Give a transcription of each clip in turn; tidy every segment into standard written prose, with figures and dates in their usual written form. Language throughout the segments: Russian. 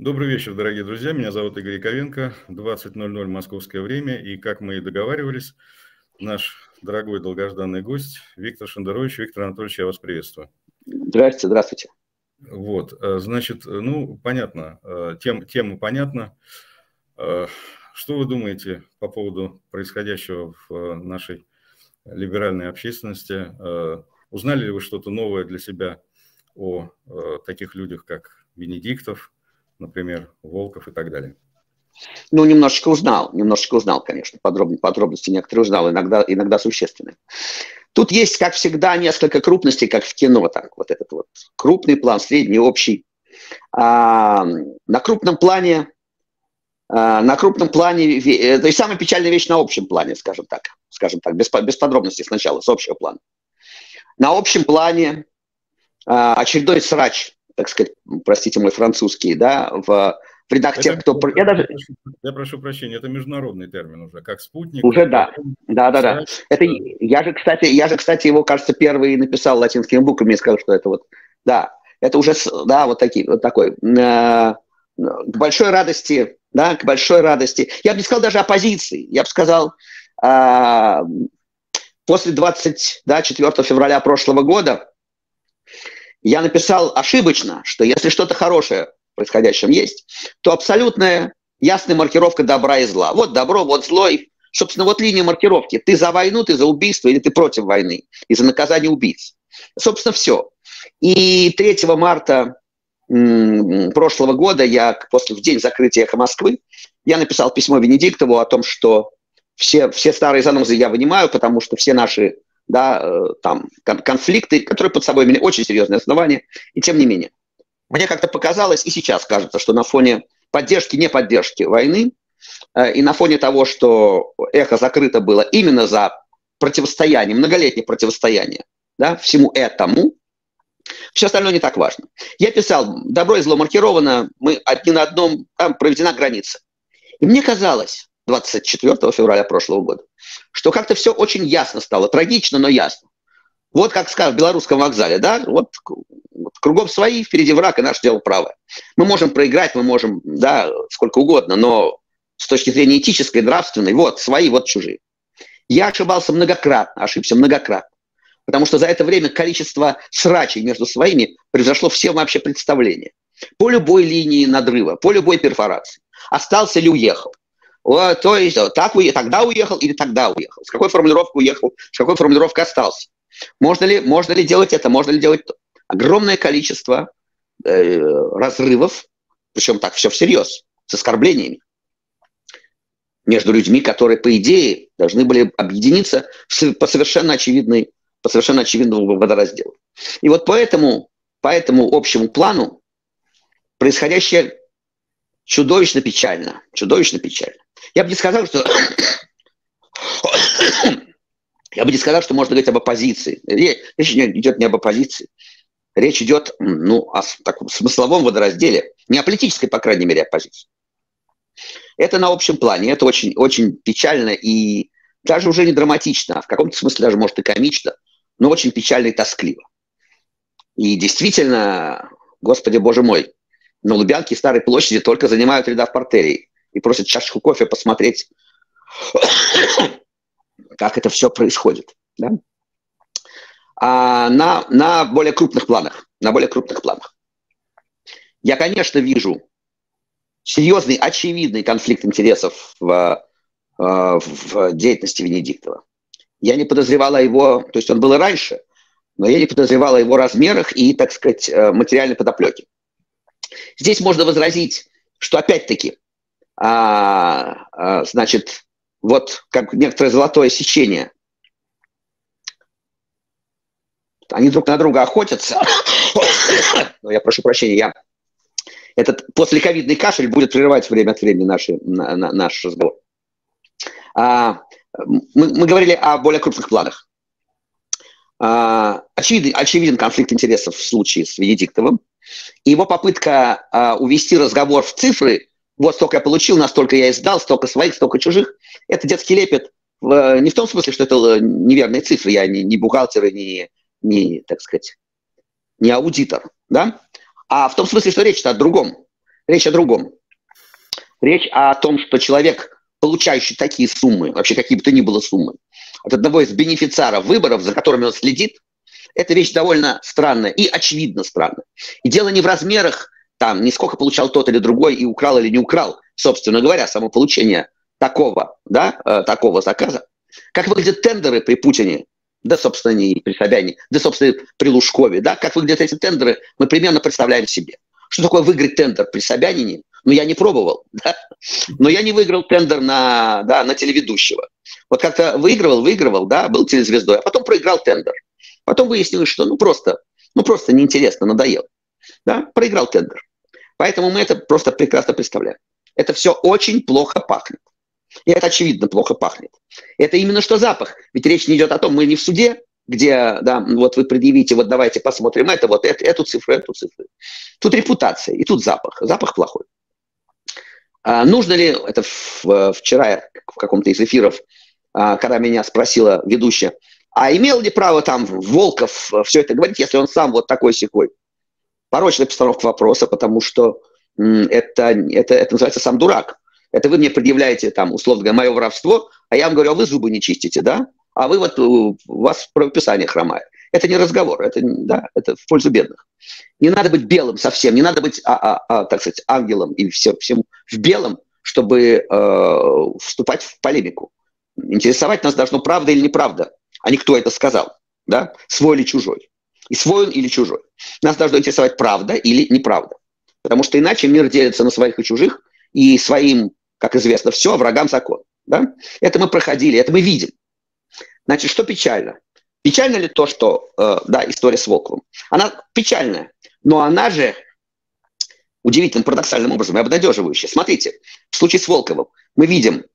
Добрый вечер, дорогие друзья. Меня зовут Игорь Яковенко. 20:00 московское время. И, как мы и договаривались, наш дорогой долгожданный гость Виктор Шендерович. Виктор Анатольевич, я вас приветствую. Здравствуйте, здравствуйте. Вот, значит, понятно, тема понятна. Что вы думаете по поводу происходящего в нашей либеральной общественности? Узнали ли вы что-то новое для себя о таких людях, как Венедиктов, например, Волков и так далее? Ну, немножечко узнал, конечно, подробности некоторые узнал, иногда существенные. Тут есть, как всегда, несколько крупностей, как в кино, так, вот этот вот крупный план, средний, общий. На крупном плане, то есть самая печальная вещь на общем плане, скажем так, без подробностей сначала, с общего плана. На общем плане очередной срач, так сказать, простите мой французский, да, в рядах тех, кто... Я прошу прощения, это международный термин уже, как спутник. Уже да. Это я же, кстати, его, кажется, первый написал латинскими буквами и сказал, что это вот, да, это уже, да, вот такой, к большой радости, я бы не сказал даже оппозиции, я бы сказал, после 24 февраля прошлого года я написал ошибочно, что если что-то хорошее в происходящем есть, то абсолютная ясная маркировка добра и зла. Вот добро, вот зло. И, собственно, вот линия маркировки. Ты за войну, ты за убийство, или ты против войны, и за наказание убийц. Собственно, все. И 3 марта прошлого года, в день закрытия «Эхо Москвы», я написал письмо Венедиктову о том, что все старые занозы я вынимаю, потому что все наши там конфликты, которые под собой имели очень серьезные основания, и тем не менее. Мне как-то показалось, и сейчас кажется, что на фоне поддержки, не поддержки войны, и на фоне того, что «Эхо» закрыто было именно за противостояние, многолетнее противостояние, да, всему этому, все остальное не так важно. Я писал, добро и зло маркировано, мы одни на одном, там проведена граница. И мне казалось, 24 февраля прошлого года, что как-то все очень ясно стало, трагично, но ясно. Вот как скажут в Белорусском вокзале, да, вот кругом свои, впереди враг, и наше дело правое. Мы можем проиграть, мы можем, да, сколько угодно, но с точки зрения этической, нравственной, вот свои, вот чужие. Я ошибся многократно, потому что за это время количество срачей между своими превзошло все вообще представления. По любой линии надрыва, по любой перфорации. Остался ли уехал? То есть тогда уехал или тогда уехал? С какой формулировкой уехал, с какой формулировкой остался? Можно ли делать это, можно ли делать то? Огромное количество разрывов, причем так все всерьез, с оскорблениями между людьми, которые, по идее, должны были объединиться по совершенно очевидному водоразделу. И вот по этому общему плану происходящее чудовищно печально. Я бы не сказал, что можно говорить об оппозиции. Речь идет не об оппозиции. Речь идет о таком смысловом водоразделе. Не о политической, по крайней мере, оппозиции. Это на общем плане. Это очень, очень печально и даже уже не драматично, а в каком-то смысле даже, может, и комично, но очень печально и тоскливо. И действительно, Господи Боже мой, на Лубянке и Старой площади только занимают ряда в партере и просят чашечку кофе посмотреть, как это все происходит. Да? А на более крупных планах, я, конечно, вижу серьезный, очевидный конфликт интересов в деятельности Венедиктова. Я не подозревала его, то есть он был и раньше, но я не подозревала о его размерах и, так сказать, материальной подоплеке. Здесь можно возразить, что опять-таки, значит, вот как некоторое золотое сечение. Они друг на друга охотятся. Но я прошу прощения, этот послековидный кашель будет прерывать время от времени наш разговор. Мы говорили о более крупных планах. Очевиден конфликт интересов в случае с Венедиктовым. И его попытка увести разговор в цифры, вот столько я получил, настолько я издал, столько своих, столько чужих, это детский лепет. Не в том смысле, что это неверные цифры, я не бухгалтер, не, так сказать, не аудитор, да? А в том смысле, что речь-то о другом. Речь о другом. Речь о том, что человек, получающий такие суммы, вообще какие бы то ни было суммы, от одного из бенефициаров выборов, за которыми он следит, это вещь довольно странная и очевидно странная. И дело не в размерах, там, не сколько получал тот или другой, и украл или не украл, собственно говоря, само получение такого, да, такого заказа. Как выглядят тендеры при Путине, да, собственно, не при Собянине, да, собственно, при Лужкове, да, как выглядят эти тендеры, мы примерно представляем себе. Что такое выиграть тендер при Собянине? Ну, я не пробовал, да, но я не выиграл тендер на телеведущего. Вот как-то выигрывал, да, был телезвездой, а потом проиграл тендер. Потом выяснилось, что ну просто неинтересно, надоело. Да, проиграл тендер. Поэтому мы это просто прекрасно представляем. Это все очень плохо пахнет. И это очевидно плохо пахнет. Это именно что запах. Ведь речь не идет о том, мы не в суде, где, да, вот вы предъявите, вот давайте посмотрим это, вот эту цифру, эту цифру. Тут репутация, и тут запах. Запах плохой. Нужно ли, это вчера в каком-то из эфиров, когда меня спросила ведущая, а имел ли право там Волков все это говорить, если он сам вот такой-сякой? Порочная постановка вопроса, потому что это называется сам дурак. Это вы мне предъявляете, там, условно говоря, мое воровство, а я вам говорю, а вы зубы не чистите, да? А вы вот, у вас правописание хромает. Это не разговор, это в пользу бедных. Не надо быть белым совсем, не надо быть, так сказать, ангелом и всем в белом, чтобы вступать в полемику. Интересовать нас должно правда или неправда, а не кто это сказал, да? Свой или чужой. И свой он или чужой. Нас должно интересовать правда или неправда. Потому что иначе мир делится на своих и чужих, и своим, как известно, все, а врагам закон. Да? Это мы проходили, это мы видим. Значит, что печально? Печально ли то, что, история с Волковым? Она печальная, но она же удивительным, парадоксальным образом и обнадеживающая. Смотрите, в случае с Волковым мы видим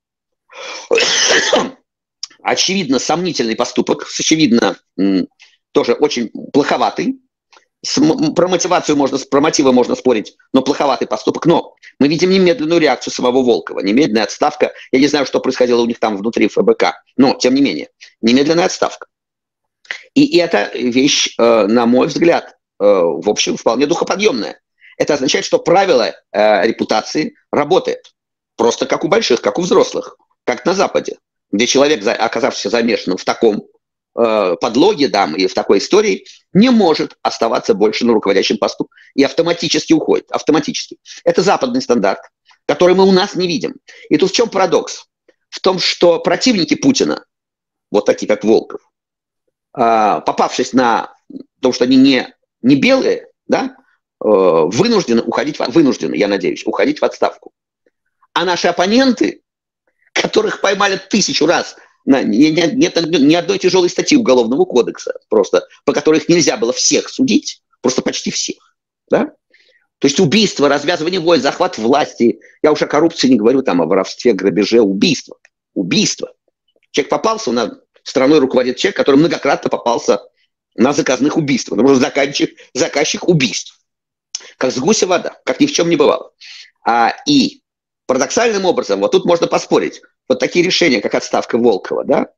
очевидно сомнительный поступок, очевидно тоже очень плоховатый. Про мотивы можно спорить, но плоховатый поступок. Но мы видим немедленную реакцию самого Волкова, немедленная отставка. Я не знаю, что происходило у них там внутри ФБК, но, тем не менее, немедленная отставка. И эта вещь, на мой взгляд, в общем, вполне духоподъемная. Это означает, что правило репутации работает. Просто как у больших, как у взрослых, как на Западе, где человек, оказавшийся замешанным в таком подлоге, и в такой истории, не может оставаться больше на руководящем посту и автоматически уходит. Автоматически. Это западный стандарт, который мы у нас не видим. И тут в чем парадокс? В том, что противники Путина, вот такие как Волков, попавшись на то, что они не белые, да, вынуждены, я надеюсь, уходить в отставку. А наши оппоненты, которых поймали 1000 раз, нет ни одной тяжелой статьи Уголовного кодекса, просто, по которой их нельзя было всех судить, просто почти всех. Да? То есть убийство, развязывание войн, захват власти, я уж о коррупции не говорю, там, о воровстве, грабеже, убийство. Убийство. Человек попался, страной руководит человек, который многократно попался на заказных убийствах, потому что заказчик убийств. Как с гуся вода, как ни в чем не бывало. И парадоксальным образом, вот тут можно поспорить, вот такие решения, как отставка Волкова, да?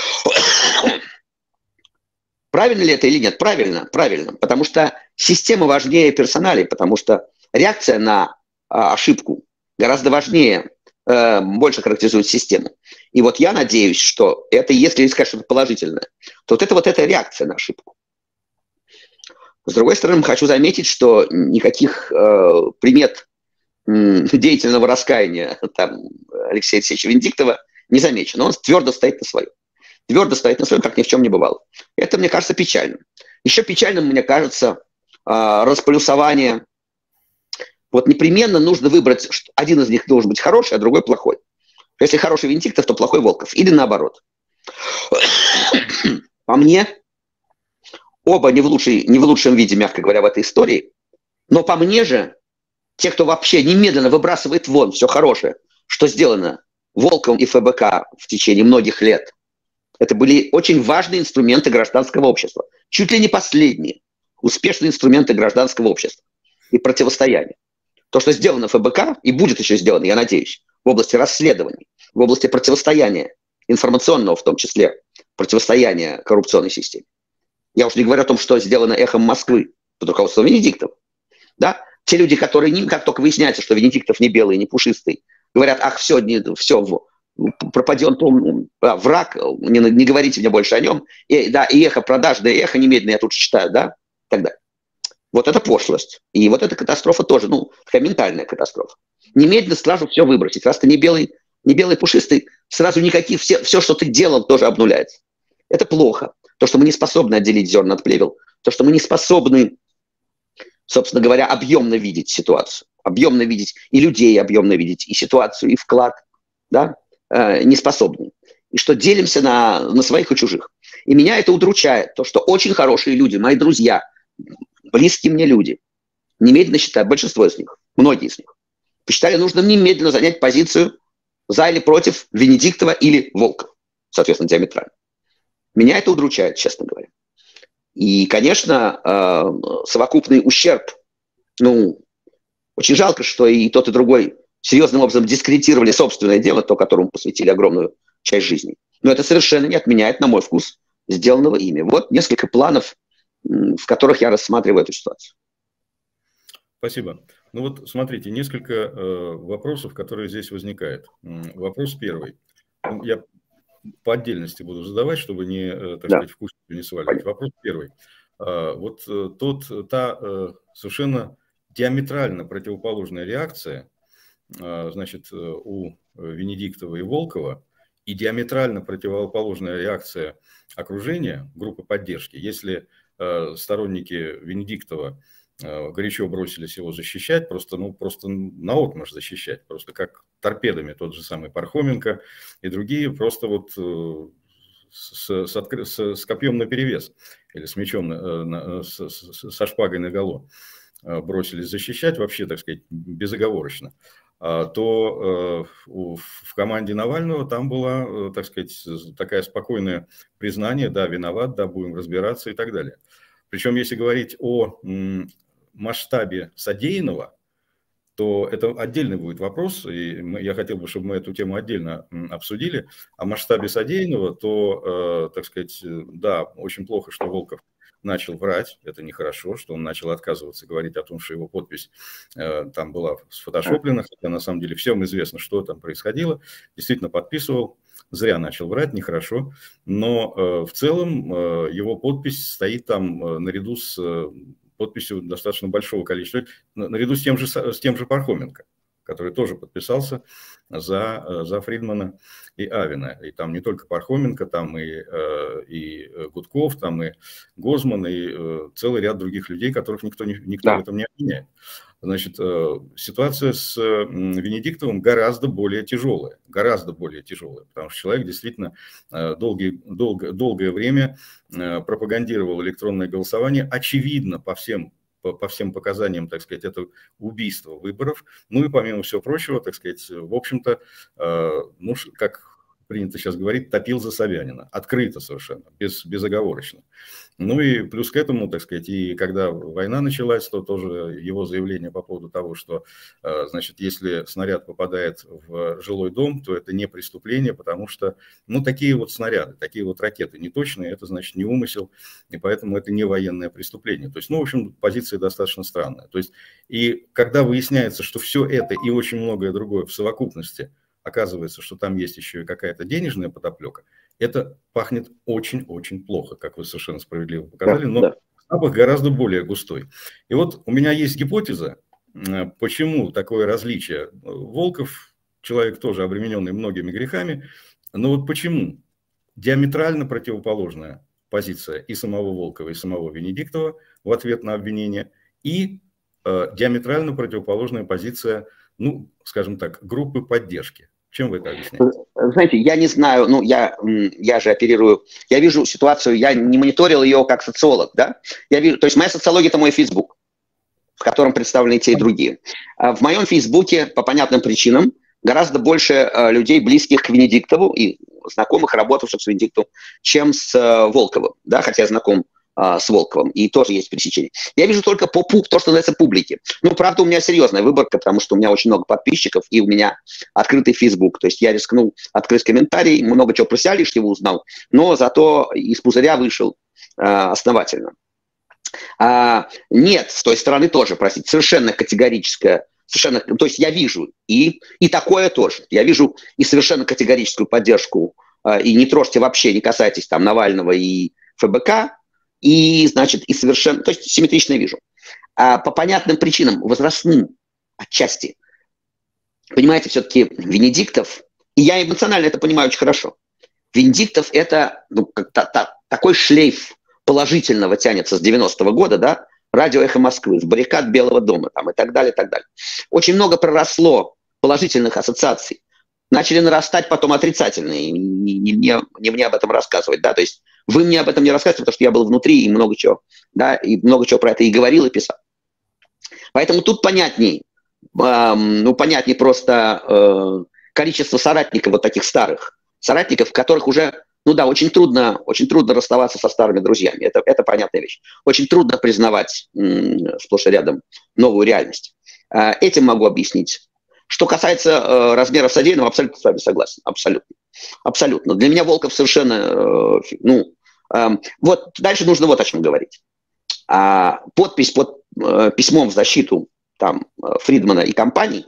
Правильно ли это или нет? Правильно, потому что система важнее персоналей, потому что реакция на ошибку гораздо важнее, больше характеризует систему. И вот я надеюсь, что это, если сказать что-то положительное, то вот эта реакция на ошибку. С другой стороны, хочу заметить, что никаких примет деятельного раскаяния там, Алексея Алексеевича Венедиктова не замечено. Он твердо стоит на своем. Как ни в чем не бывало. Это, мне кажется, печальным. Еще печальным, мне кажется, расплюсование. Вот непременно нужно выбрать, один из них должен быть хороший, а другой плохой. Если хороший Венедиктов, то плохой Волков. Или наоборот. По мне, оба не в лучшем виде, мягко говоря, в этой истории. Но по мне же, те, кто вообще немедленно выбрасывает вон все хорошее, что сделано Волковым и ФБК в течение многих лет, это были очень важные инструменты гражданского общества. Чуть ли не последние успешные инструменты гражданского общества и противостояния. То, что сделано ФБК, и будет еще сделано, я надеюсь, в области расследований, в области противостояния, информационного в том числе, противостояния коррупционной системе. Я уж не говорю о том, что сделано «Эхом Москвы» под руководством Венедиктова. Да? Те люди, которые, как только выясняется, что Венедиктов не белый, не пушистый, говорят, ах, все, пропадет он, враг, не говорите мне больше о нем. И эхо, продажное эхо немедленно, я тут читаю, да, и так далее. Вот это пошлость. И вот эта катастрофа тоже, такая ментальная катастрофа. Немедленно сразу все выбросить. Раз ты не белый пушистый, сразу никаких, все, что ты делал, тоже обнуляется. Это плохо. То, что мы не способны отделить зерна от плевел. То, что мы не способны, собственно говоря, объемно видеть ситуацию. Объемно видеть и людей, объемно видеть и ситуацию, и вклад. Да? Не способны. И что делимся на своих и чужих. И меня это удручает. То, что очень хорошие люди, мои друзья, близкие мне люди, немедленно считают, большинство из них, многие из них, посчитали нужным немедленно занять позицию за или против Венедиктова или Волкова, соответственно, диаметрально. Меня это удручает, честно говоря. И, конечно, совокупный ущерб, очень жалко, что и тот, и другой серьезным образом дискредитировали собственное дело, то, которому посвятили огромную часть жизни. Но это совершенно не отменяет, на мой вкус, сделанного ими. Вот несколько планов, в которых я рассматриваю эту ситуацию. Спасибо. Ну вот смотрите, несколько вопросов, которые здесь возникают. Вопрос первый. Я по отдельности буду задавать, чтобы не, так сказать, в кучу не сваливать. Вопрос первый. Вот та совершенно диаметрально противоположная реакция, значит, у Венедиктова и Волкова, и диаметрально противоположная реакция окружения, группы поддержки. Если сторонники Венедиктова горячо бросились его защищать, просто наотмашь защищать, просто как торпедами тот же самый Пархоменко и другие, просто вот с копьем наперевес или с мечом, со шпагой наголо бросились защищать, вообще, так сказать, безоговорочно, то в команде Навального там было, так сказать, такое спокойное признание, да, виноват, да, будем разбираться и так далее. Причем, если говорить о масштабе содеянного, то это отдельный будет вопрос, и я хотел бы, чтобы мы эту тему отдельно обсудили. О масштабе содеянного, то, так сказать, да, очень плохо, что Волков начал врать, это нехорошо, что он начал отказываться говорить о том, что его подпись там была сфотошоплена, хотя на самом деле всем известно, что там происходило, действительно подписывал, зря начал врать, нехорошо, но в целом его подпись стоит там наряду с подписью достаточно большого количества, наряду с тем же Пархоменко, который тоже подписался за Фридмана и Авина. И там не только Пархоменко, там и Гудков, там и Гозман, и целый ряд других людей, которых никто в этом не обвиняет. Значит, ситуация с Венедиктовым гораздо более тяжелая, потому что человек действительно долгое время пропагандировал электронное голосование, очевидно, по всем показаниям, так сказать, это убийство выборов. Ну и помимо всего прочего, так сказать, в общем-то, как принято сейчас говорить, топил за Собянина. Открыто совершенно, безоговорочно. Ну и плюс к этому, так сказать, и когда война началась, то тоже его заявление по поводу того, что, значит, если снаряд попадает в жилой дом, то это не преступление, потому что, такие вот снаряды, такие вот ракеты неточные, это значит не умысел, и поэтому это не военное преступление. То есть, в общем, позиция достаточно странная. То есть, и когда выясняется, что все это и очень многое другое в совокупности, оказывается, что там есть еще и какая-то денежная подоплека, это пахнет очень-очень плохо, как вы совершенно справедливо показали, но запах гораздо более густой. И вот у меня есть гипотеза, почему такое различие. Волков, человек тоже обремененный многими грехами, но вот почему диаметрально противоположная позиция и самого Волкова, и самого Венедиктова в ответ на обвинение, и диаметрально противоположная позиция, скажем так, группы поддержки. Чем вы это объясняете? Знаете, я не знаю, я же оперирую, я вижу ситуацию, я не мониторил ее как социолог, да? Я вижу, то есть моя социология – это мой Facebook, в котором представлены те и другие. В моем Фейсбуке, по понятным причинам, гораздо больше людей, близких к Венедиктову и знакомых, работавших с Венедиктовым, чем с Волковым, да, хотя я знаком с Волковым, и тоже есть пересечение. Я вижу только то, что называется, публики. Правда, у меня серьезная выборка, потому что у меня очень много подписчиков, и у меня открытый Facebook. То есть я рискнул открыть комментарий, много чего про себя лишнего узнал, но зато из пузыря вышел основательно. Нет, с той стороны тоже, простите, совершенно категорическое, совершенно, то есть я вижу и такое тоже. Я вижу и совершенно категорическую поддержку, и не трожьте вообще, не касайтесь там Навального и ФБК, и, значит, и совершенно, то есть симметрично вижу. По понятным причинам, возрастным отчасти, понимаете, все-таки Венедиктов, и я эмоционально это понимаю очень хорошо, Венедиктов это такой шлейф положительного тянется с 90-го года, да, радио «Эхо Москвы», с баррикад Белого дома там, и так далее, и так далее. Очень много проросло положительных ассоциаций. Начали нарастать потом отрицательные. Не мне об этом рассказывать, да, то есть вы мне об этом не рассказываете, потому что я был внутри и много чего, да, и много чего про это и говорил, и писал. Поэтому тут понятней, понятней просто количество соратников вот таких старых, соратников, которых уже, очень трудно расставаться со старыми друзьями. Это понятная вещь. Очень трудно признавать сплошь и рядом новую реальность. Этим могу объяснить. Что касается размеров содеянного, абсолютно с вами согласен. Абсолютно. Абсолютно. Для меня Волков совершенно... вот дальше нужно вот о чем говорить. Подпись под письмом в защиту там, Фридмана и компаний,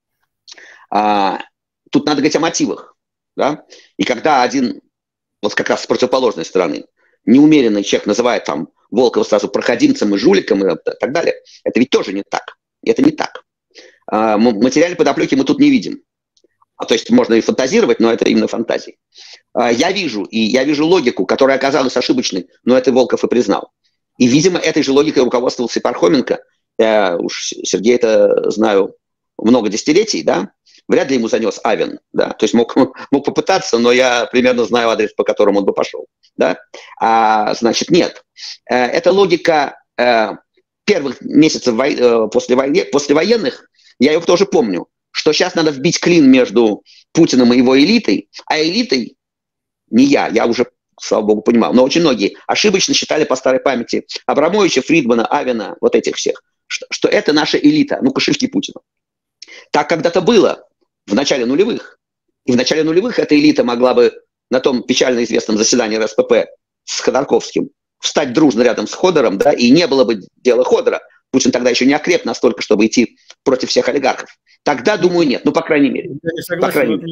тут надо говорить о мотивах. Да? И когда один, вот как раз с противоположной стороны, неумеренный человек называет там Волкова сразу проходимцем и жуликом и так далее, это ведь тоже не так. Это не так. Материальной подоплеки мы тут не видим. То есть можно и фантазировать, но это именно фантазии. Я вижу логику, которая оказалась ошибочной, но это Волков и признал. И, видимо, этой же логикой руководствовался Пархоменко. Я уж Сергея это знаю много десятилетий, да, вряд ли ему занес Авен, да, то есть мог попытаться, но я примерно знаю адрес, по которому он бы пошел, да, значит, нет. Это логика первых месяцев послевоенных, я ее тоже помню, что сейчас надо вбить клин между Путиным и его элитой, а элитой не я уже, слава богу, понимал, но очень многие ошибочно считали по старой памяти Абрамовича, Фридмана, Авена, вот этих всех, что это наша элита, кошельки Путина. Так когда-то было в начале нулевых. И в начале нулевых эта элита могла бы на том печально известном заседании РСПП с Ходорковским встать дружно рядом с Ходором, да, и не было бы дела Ходора. Путин тогда еще не окреп настолько, чтобы идти против всех олигархов. Тогда, думаю, нет. По крайней мере. Я не согласен,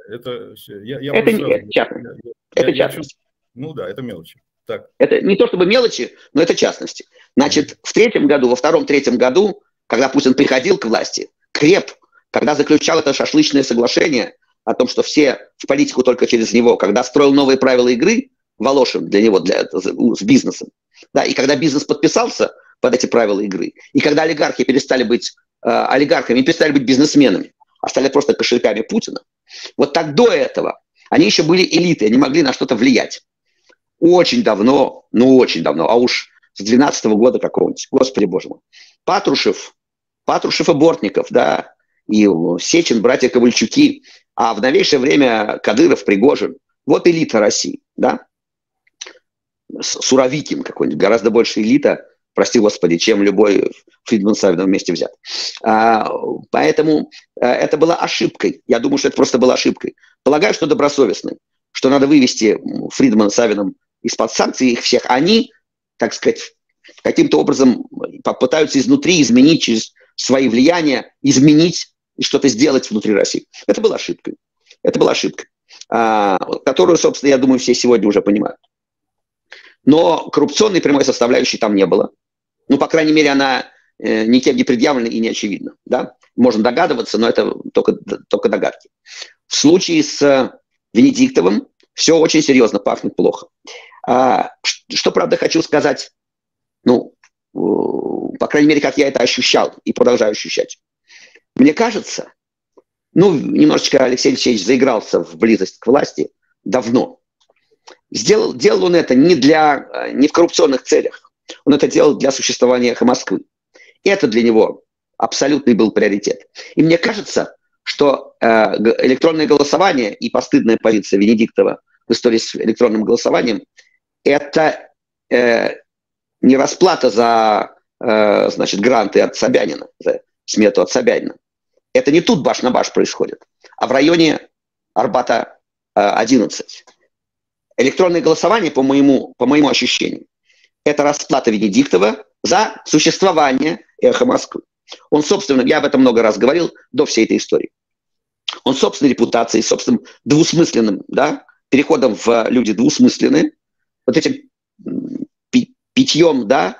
это частность. Это частность. Да, это мелочи. Так. Это не то чтобы мелочи, но это частности. Значит, во втором-третьем году, когда Путин приходил к власти, креп, когда заключал это шашлычное соглашение о том, что все в политику только через него, когда строил новые правила игры, Волошин для него, с бизнесом, да, и когда бизнес подписался под эти правила игры, и когда олигархи перестали быть олигархами, перестали быть бизнесменами, а стали просто кошельками Путина, вот так до этого они еще были элитой, они могли на что-то влиять. Очень давно, а уж с 12-го года какого-нибудь, господи боже мой, Патрушев и Бортников, да, и Сечин, братья Ковальчуки, а в новейшее время Кадыров, Пригожин. Вот элита России, да. Суровикин какой-нибудь, гораздо больше элита, прости господи, чем любой Фридман с Савиным вместе взят. Поэтому это была ошибкой. Я думаю, что это просто была ошибкой. Полагаю, что добросовестной, что надо вывести Фридмана с Савиным из-под санкций их всех. Они, так сказать, каким-то образом попытаются изнутри изменить через свои влияния, изменить и что-то сделать внутри России. Это была ошибкой. Которую, собственно, я думаю, все сегодня уже понимают. Но коррупционной прямой составляющей там не было. По крайней мере, она никем не предъявлена и не очевидна. Да? Можно догадываться, но это только догадки. В случае с Венедиктовым все очень серьезно пахнет плохо. Что, правда, хочу сказать, по крайней мере, как я это ощущал и продолжаю ощущать. Мне кажется, немножечко Алексей Алексеевич заигрался в близость к власти давно. Делал он это не в коррупционных целях. Он это делал для существования «Эхо Москвы». Это для него абсолютный был приоритет. И мне кажется, что электронное голосование и постыдная позиция Венедиктова в истории с электронным голосованием – это не расплата за гранты от Собянина, за смету от Собянина. Это не тут баш на баш происходит, а в районе Арбата 11. Электронное голосование, по моему ощущению, это расплата Венедиктова за существование «Эхо Москвы». Он, собственно, я об этом много раз говорил до всей этой истории. Он собственной репутацией, собственным двусмысленным, да, переходом в люди двусмысленные, вот этим питьем, да,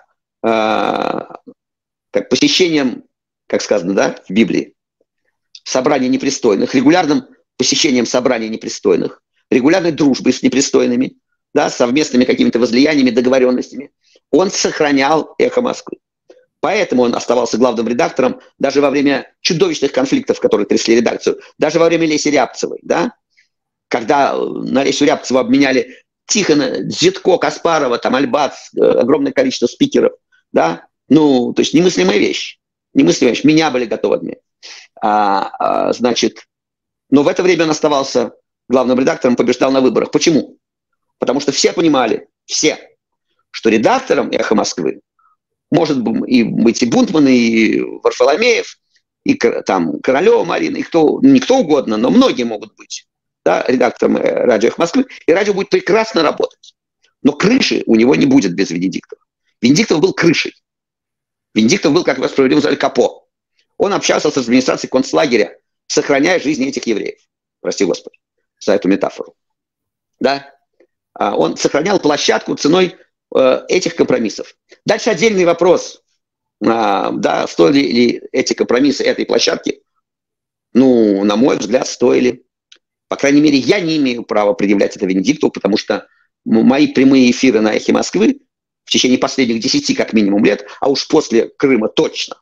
как посещением, как сказано, да, в Библии, собраний непристойных, регулярным посещением собраний непристойных, регулярной дружбой с непристойными, да, совместными какими-то возлияниями, договоренностями, он сохранял «Эхо Москвы». Поэтому он оставался главным редактором даже во время чудовищных конфликтов, которые трясли редакцию, даже во время Леси Рябцевой, да, когда на Лесю Рябцеву обменяли Тихона, Дзитко, Каспарова, там, Альбац, огромное количество спикеров, да, ну, то есть немыслимая вещь, немыслимая вещь, меня были готовы обменять. Значит, но в это время он оставался главным редактором, побеждал на выборах. Почему? Потому что все понимали, все, что редактором «Эхо Москвы» может быть и Бунтман, и Варфоломеев, и там Королева Марина, и кто, не кто угодно, но многие могут быть, да, редактором радио «Эхо Москвы», и радио будет прекрасно работать. Но крыши у него не будет без Венедиктова. Венедиктов был крышей. Венедиктов был, как его справедливо называли, капо. Он общался с администрацией концлагеря, сохраняя жизни этих евреев. Прости Господи за эту метафору. Да? Он сохранял площадку ценой этих компромиссов. Дальше отдельный вопрос. Да, стоили ли эти компромиссы этой площадки? Ну, на мой взгляд, стоили. По крайней мере, я не имею права предъявлять это Венедиктову, потому что мои прямые эфиры на «Эхе Москвы» в течение последних 10 как минимум лет, а уж после Крыма точно,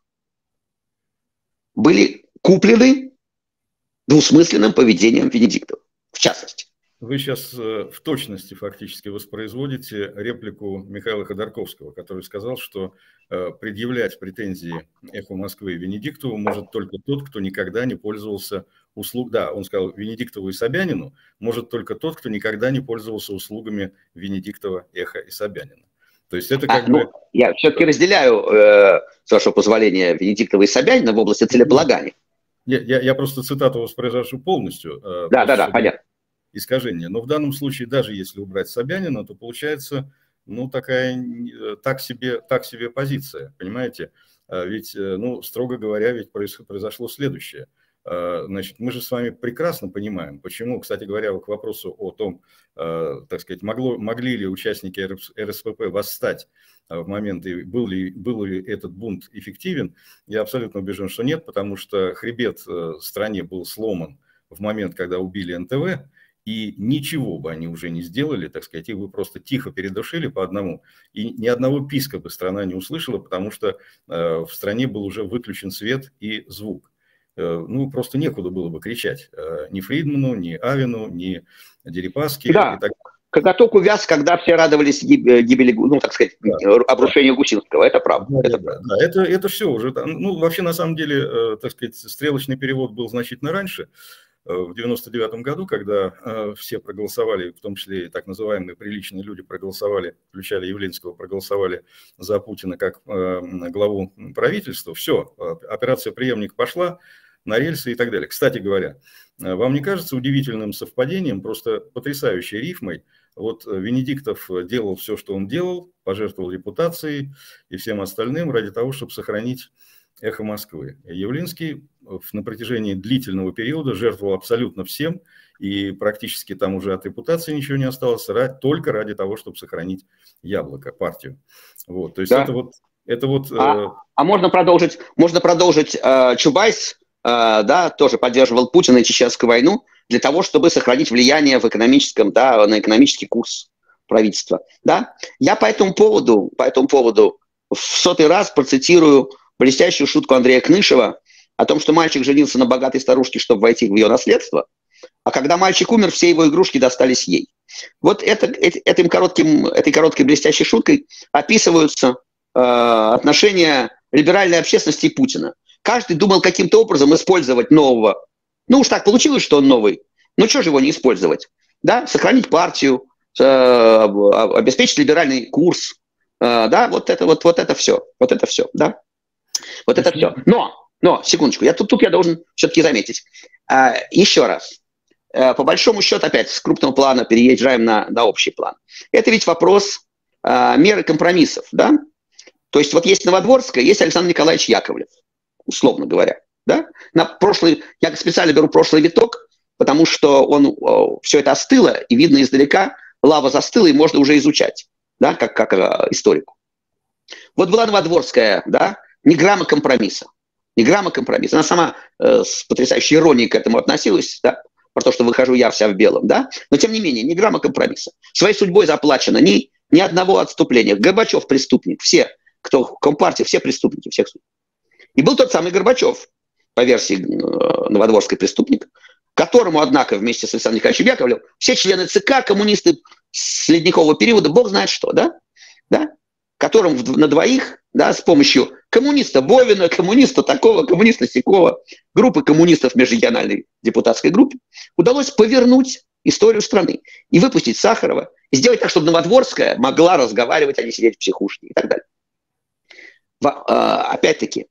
были куплены двусмысленным поведением Венедиктова, в частности. Вы сейчас в точности фактически воспроизводите реплику Михаила Ходорковского, который сказал, что предъявлять претензии «Эху Москвы» и Венедиктову может только тот, кто никогда не пользовался услугами. Да, он сказал Венедиктову и Собянину, может только тот, кто никогда не пользовался услугами Венедиктова, Эха и Собянина. То есть это как бы... Я все-таки разделяю, с вашего позволения, Венедиктова и Собянина в области целеполагания. Я просто цитату воспроизвожу полностью. Да, понятно. Искажение. Но в данном случае, даже если убрать Собянина, то получается, ну, такая так себе позиция, понимаете? Ведь, ну, строго говоря, ведь произошло следующее. Значит, мы же с вами прекрасно понимаем, почему, кстати говоря, к вопросу о том, так сказать, могли ли участники РСПП восстать в момент, и был ли этот бунт эффективен, я абсолютно убежден, что нет, потому что хребет стране был сломан в момент, когда убили НТВ, и ничего бы они уже не сделали, так сказать, их бы просто тихо передушили по одному, и ни одного писка бы страна не услышала, потому что в стране был уже выключен свет и звук. Ну, просто некуда было бы кричать ни Фридману, ни Авину, ни Дерипаске. Да, коготок увяз, когда все радовались гибели, ну, так сказать, обрушению Гусинского, это правда. Да, это все уже, ну, вообще, на самом деле, так сказать, стрелочный перевод был значительно раньше, в 99-м году, когда все проголосовали, в том числе и так называемые приличные люди проголосовали, включали Явлинского, проголосовали за Путина как главу правительства, все, операция «Преемник» пошла на рельсы и так далее. Кстати говоря, вам не кажется удивительным совпадением, просто потрясающей рифмой, вот Венедиктов делал все, что он делал, пожертвовал репутацией и всем остальным ради того, чтобы сохранить «Эхо Москвы». Явлинский на протяжении длительного периода жертвовал абсолютно всем, и практически там уже от репутации ничего не осталось, только ради того, чтобы сохранить «Яблоко», партию. Вот, то есть да. это вот. Можно продолжить Чубайс, да, тоже поддерживал Путина и Чеченскую войну для того, чтобы сохранить влияние в экономическом, да, на экономический курс правительства. Да? Я по этому поводу в 100-й раз процитирую блестящую шутку Андрея Кнышева о том, что мальчик женился на богатой старушке, чтобы войти в ее наследство, а когда мальчик умер, все его игрушки достались ей. Вот этой короткой блестящей шуткой описываются отношения либеральной общественности и Путина. Каждый думал каким-то образом использовать нового. Ну уж так получилось, что он новый. Ну что же его не использовать? Да? Сохранить партию, обеспечить либеральный курс. Да, вот это все. Да? Вот это все. Но, секундочку, тут я должен все-таки заметить. Еще раз. По большому счету, опять с крупного плана переезжаем на общий план. Это ведь вопрос меры компромиссов. Да? То есть вот есть Новодворская, есть Александр Николаевич Яковлев, условно говоря. Да? Я специально беру прошлый виток, потому что все это остыло, и видно издалека, лава застыла, и можно уже изучать, да, как историку. Вот была Новодворская, да, ни грамма компромисса. Ни грамма компромисса. Она сама с потрясающей иронией к этому относилась, да, про то, что выхожу я вся в белом, да, но тем не менее, ни грамма компромисса. Своей судьбой заплачено ни одного отступления. Горбачев преступник, все, кто в Компартии, все преступники, всех судей. И был тот самый Горбачев, по версии Новодворской, преступник, которому, однако, вместе с Александром Николаевичем Яковлевым все члены ЦК, коммунисты с ледникового периода, бог знает что, да, которым на двоих, да, с помощью коммуниста Бовина, коммуниста такого, коммуниста сякого, группы коммунистов межрегиональной депутатской группе, удалось повернуть историю страны и выпустить Сахарова, и сделать так, чтобы Новодворская могла разговаривать, а не сидеть в психушке и так далее. Опять-таки,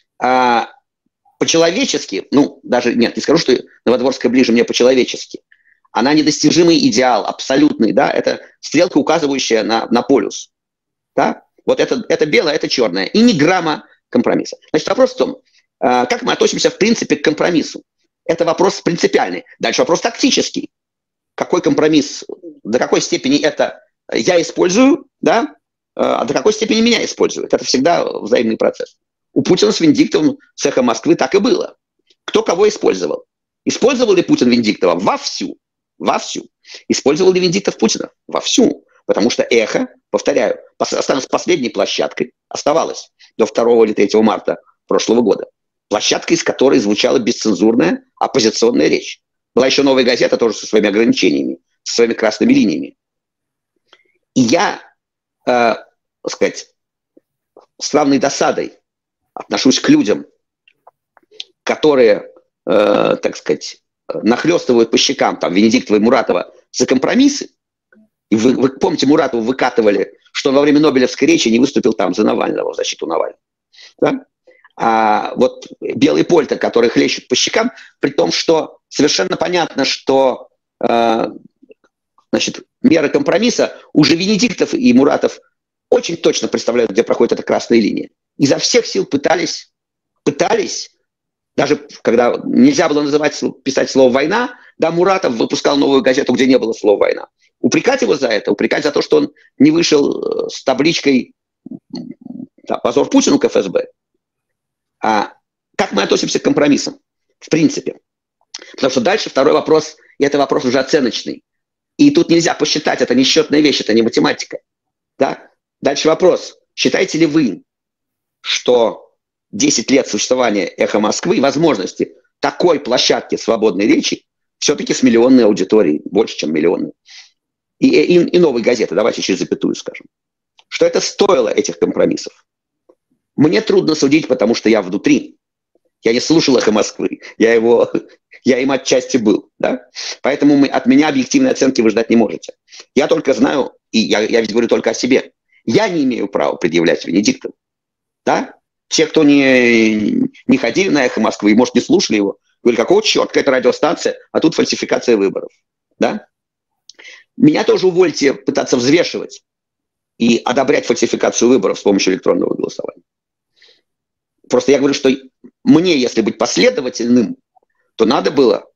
по-человечески, даже нет, не скажу, что Новодворская ближе мне по-человечески, она недостижимый идеал, абсолютный, да, это стрелка, указывающая на полюс, да, вот это белое, это черное, и ни грамма компромисса. Значит, вопрос в том, как мы относимся, в принципе, к компромиссу. Это вопрос принципиальный. Дальше вопрос тактический. Какой компромисс, до какой степени это я использую, да, а до какой степени меня используют. Это всегда взаимный процесс. У Путина с Венедиктовым, с «Эхо Москвы» так и было. Кто кого использовал? Использовал ли Путин Венедиктова? Вовсю. Вовсю. Использовал ли Венедиктов Путина? Вовсю. Потому что «Эхо», повторяю, оставалась последней площадкой, оставалась до 2 или 3 марта прошлого года. Площадкой, из которой звучала бесцензурная оппозиционная речь. Была еще «Новая газета», тоже со своими ограничениями, со своими красными линиями. И я, так сказать, с равной досадой отношусь к людям, которые, так сказать, нахлестывают по щекам там Венедиктова и Муратова за компромиссы. И вы помните, Муратову выкатывали, что он во время Нобелевской речи не выступил там за Навального, в защиту Навального. Да? А вот белый польтер, который хлещет по щекам, при том, что совершенно понятно, что значит, меры компромисса уже Венедиктов и Муратов очень точно представляют, где проходит эта красная линия. Изо всех сил пытались, даже когда нельзя было писать слово «война», да, Муратов выпускал новую газету, где не было слова «война». Упрекать его за это, упрекать за то, что он не вышел с табличкой «Позор Путину к ФСБ». Как мы относимся к компромиссам, в принципе? Потому что дальше второй вопрос, и это вопрос уже оценочный. И тут нельзя посчитать, это не счетная вещь, это не математика. Да? Дальше вопрос, считаете ли вы, что 10 лет существования «Эхо Москвы» и возможности такой площадки свободной речи все-таки с миллионной аудиторией, больше, чем миллионной, и «Новой газеты», давайте через запятую скажем, что это стоило этих компромиссов? Мне трудно судить, потому что я внутри. Я не слушал «Эхо Москвы», я им отчасти был. Да? Поэтому от меня объективной оценки вы ждать не можете. Я только знаю, и я ведь говорю только о себе, я не имею права предъявлять Венедиктову. Да? Те, кто не ходили на «Эхо Москвы» и, может, не слушали его, говорили, какого черта, какая-то радиостанция, а тут фальсификация выборов. Да? Меня тоже увольте пытаться взвешивать и одобрять фальсификацию выборов с помощью электронного голосования. Просто я говорю, что мне, если быть последовательным, то надо было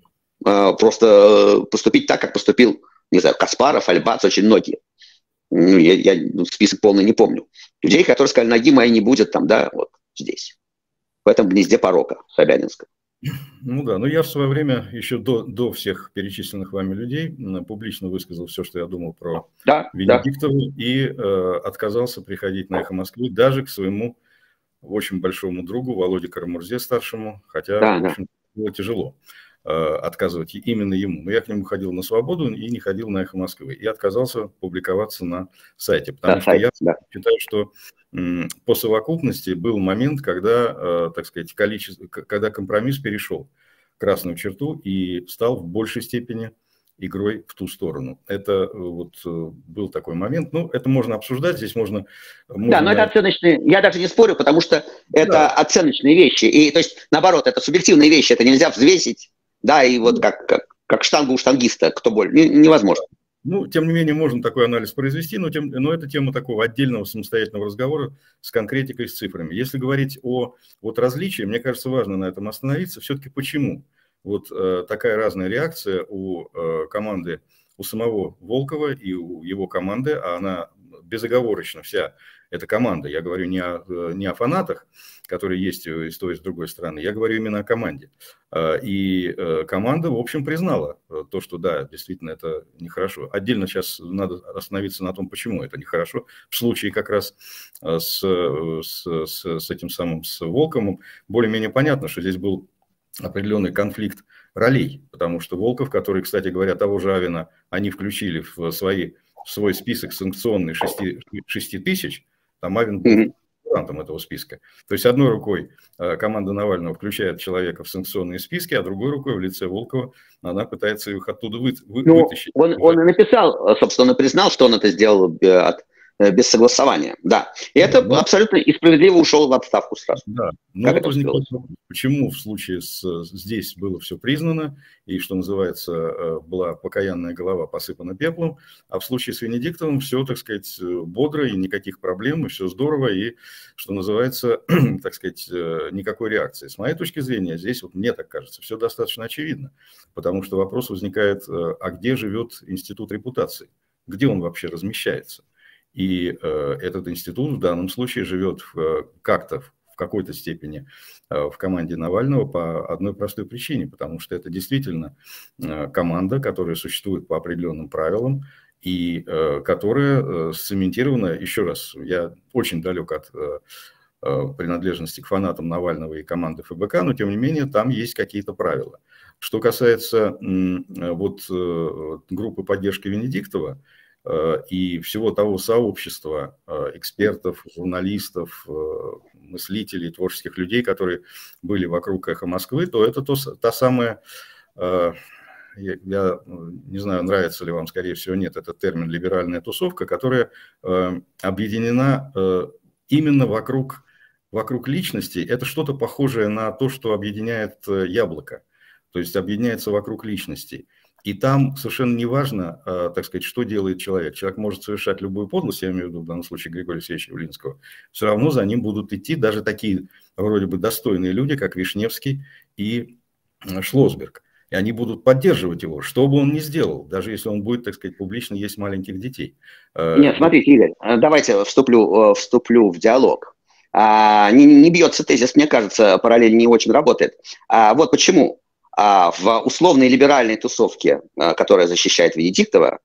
просто поступить так, как поступил, не знаю, Каспаров, Альбац, очень многие. Я список полный не помню. Людей, которые сказали, ноги моей не будет там, да, вот здесь, в этом гнезде порока Собянинского. Ну да, но я в свое время, еще до всех перечисленных вами людей, публично высказал все, что я думал про Венедиктову, и отказался приходить на «Эхо Москвы» даже к своему очень большому другу Володе Карамурзе старшему, хотя, в общем, было тяжело отказывать именно ему. Но я к нему ходил на «Свободу» и не ходил на «Эхо Москвы». И отказался публиковаться на сайте, потому что я считаю, что по совокупности был момент, когда, так сказать, когда компромисс перешел красную черту и стал в большей степени игрой в ту сторону. Это вот был такой момент. Ну, это можно обсуждать, здесь можно... Да, но это оценочные... Я даже не спорю, потому что это оценочные вещи. И, то есть, наоборот, это субъективные вещи, это нельзя взвесить, да, и вот как штангу у штангиста, кто более... Невозможно. Ну, тем не менее, можно такой анализ произвести, но это тема такого отдельного самостоятельного разговора с конкретикой, с цифрами. Если говорить о вот различии, мне кажется, важно на этом остановиться. Все-таки почему? Вот такая разная реакция у команды, у самого Волкова и у его команды, а она безоговорочно вся эта команда, я говорю не о фанатах, которые есть и с той, и с другой стороны, я говорю именно о команде. И команда, в общем, признала то, что да, действительно, это нехорошо. Отдельно сейчас надо остановиться на том, почему это нехорошо. В случае как раз с этим самым, с Волковым, более-менее понятно, что здесь был определенный конфликт ролей, потому что Волков, который, кстати говоря, того же Авина, они включили в свой список санкционный 6 тысяч, там Авин был фигурантом этого списка. То есть одной рукой команда Навального включает человека в санкционные списки, а другой рукой в лице Волкова она пытается их оттуда вытащить. Он и написал, собственно, признал, что он это сделал без согласования, да. И это абсолютно и справедливо ушел в отставку сразу. Да, но вот возникает вопрос, почему в случае здесь было все признано, и, что называется, была покаянная голова посыпана пеплом, а в случае с Венедиктовым все, так сказать, бодро, и никаких проблем, и все здорово, и, что называется, так сказать, никакой реакции. С моей точки зрения, здесь, вот мне так кажется, все достаточно очевидно, потому что вопрос возникает, а где живет институт репутации, где он вообще размещается? И этот институт в данном случае живет как-то, в какой-то степени в команде Навального по одной простой причине, потому что это действительно команда, которая существует по определенным правилам и которая сцементирована, еще раз, я очень далек от принадлежности к фанатам Навального и команды ФБК, но тем не менее там есть какие-то правила. Что касается вот группы поддержки Венедиктова, и всего того сообщества экспертов, журналистов, мыслителей, творческих людей, которые были вокруг «Эхо Москвы», то это та самая, я не знаю, нравится ли вам, скорее всего, нет, этот термин «либеральная тусовка», которая объединена именно вокруг личности. Это что-то похожее на то, что объединяет Яблоко, то есть объединяется вокруг личностей. И там совершенно не важно, так сказать, что делает человек. Человек может совершать любую подлость, я имею в виду в данном случае Григория Алексеевича Явлинского. Все равно за ним будут идти даже такие вроде бы достойные люди, как Вишневский и Шлосберг. И они будут поддерживать его, что бы он ни сделал, даже если он будет, так сказать, публично есть маленьких детей. Нет, смотрите, Игорь, давайте вступлю в диалог. Не бьется тезис, мне кажется, параллель не очень работает. Вот почему. В условной либеральной тусовке, которая защищает Венедиктова,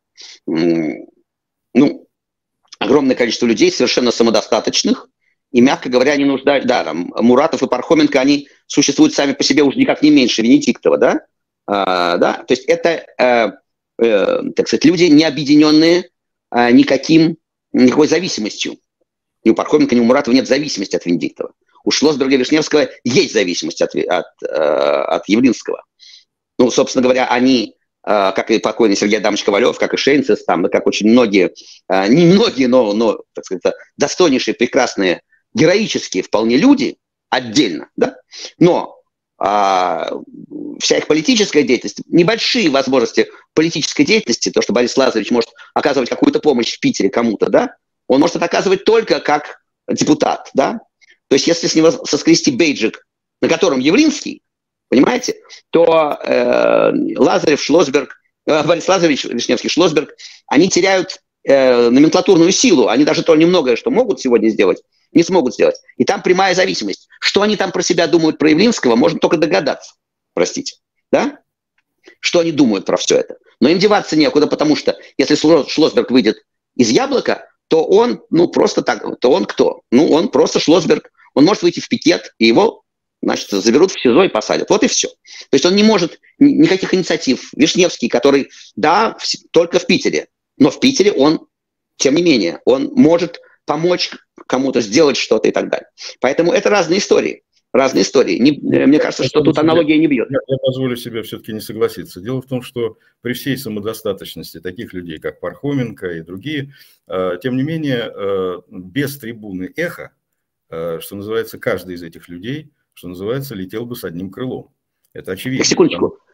огромное количество людей совершенно самодостаточных и, мягко говоря, не нуждают... Да, там, Муратов и Пархоменко, они существуют сами по себе уже никак не меньше Венедиктова, да? Да? То есть это, так сказать, люди, не объединенные никакой зависимостью. Ни у Пархоменко, ни у Муратова нет зависимости от Венедиктова. У Шлосберга и Вишневского есть зависимость от Явлинского. Ну, собственно говоря, они, как и покойный Сергей Адамович Ковалев, как и Шейнцес, там, как очень многие, не многие, но так сказать, достойнейшие, прекрасные, героические вполне люди, отдельно, да, но вся их политическая деятельность, небольшие возможности политической деятельности, то, что Борис Лазаревич может оказывать какую-то помощь в Питере кому-то, да, он может это оказывать только как депутат, да. То есть если с него соскрести бейджик, на котором Явлинский, понимаете, то Лазарев, Шлосберг, Борис Лазаревич, Вишневский, Шлосберг, они теряют номенклатурную силу. Они даже то немногое, что могут сегодня сделать, не смогут сделать. И там прямая зависимость. Что они там про себя думают, про Явлинского, можно только догадаться. Простите. Да? Что они думают про все это. Но им деваться некуда, потому что если Шлосберг выйдет из Яблока, то он, просто так, то он кто? Он просто Шлосберг. Он может выйти в пикет, и его, значит, заберут в СИЗО и посадят. Вот и все. То есть он не может никаких инициатив. Вишневский, который, да, только в Питере, но в Питере он, тем не менее, он может помочь кому-то сделать что-то и так далее. Поэтому это разные истории. Разные истории. Мне кажется, что тут аналогия не бьет. Я позволю себе все-таки не согласиться. Дело в том, что при всей самодостаточности таких людей, как Пархоменко и другие, тем не менее, без трибуны «Эхо», что называется, каждый из этих людей, что называется, летел бы с одним крылом. Это очевидно. Секундочку.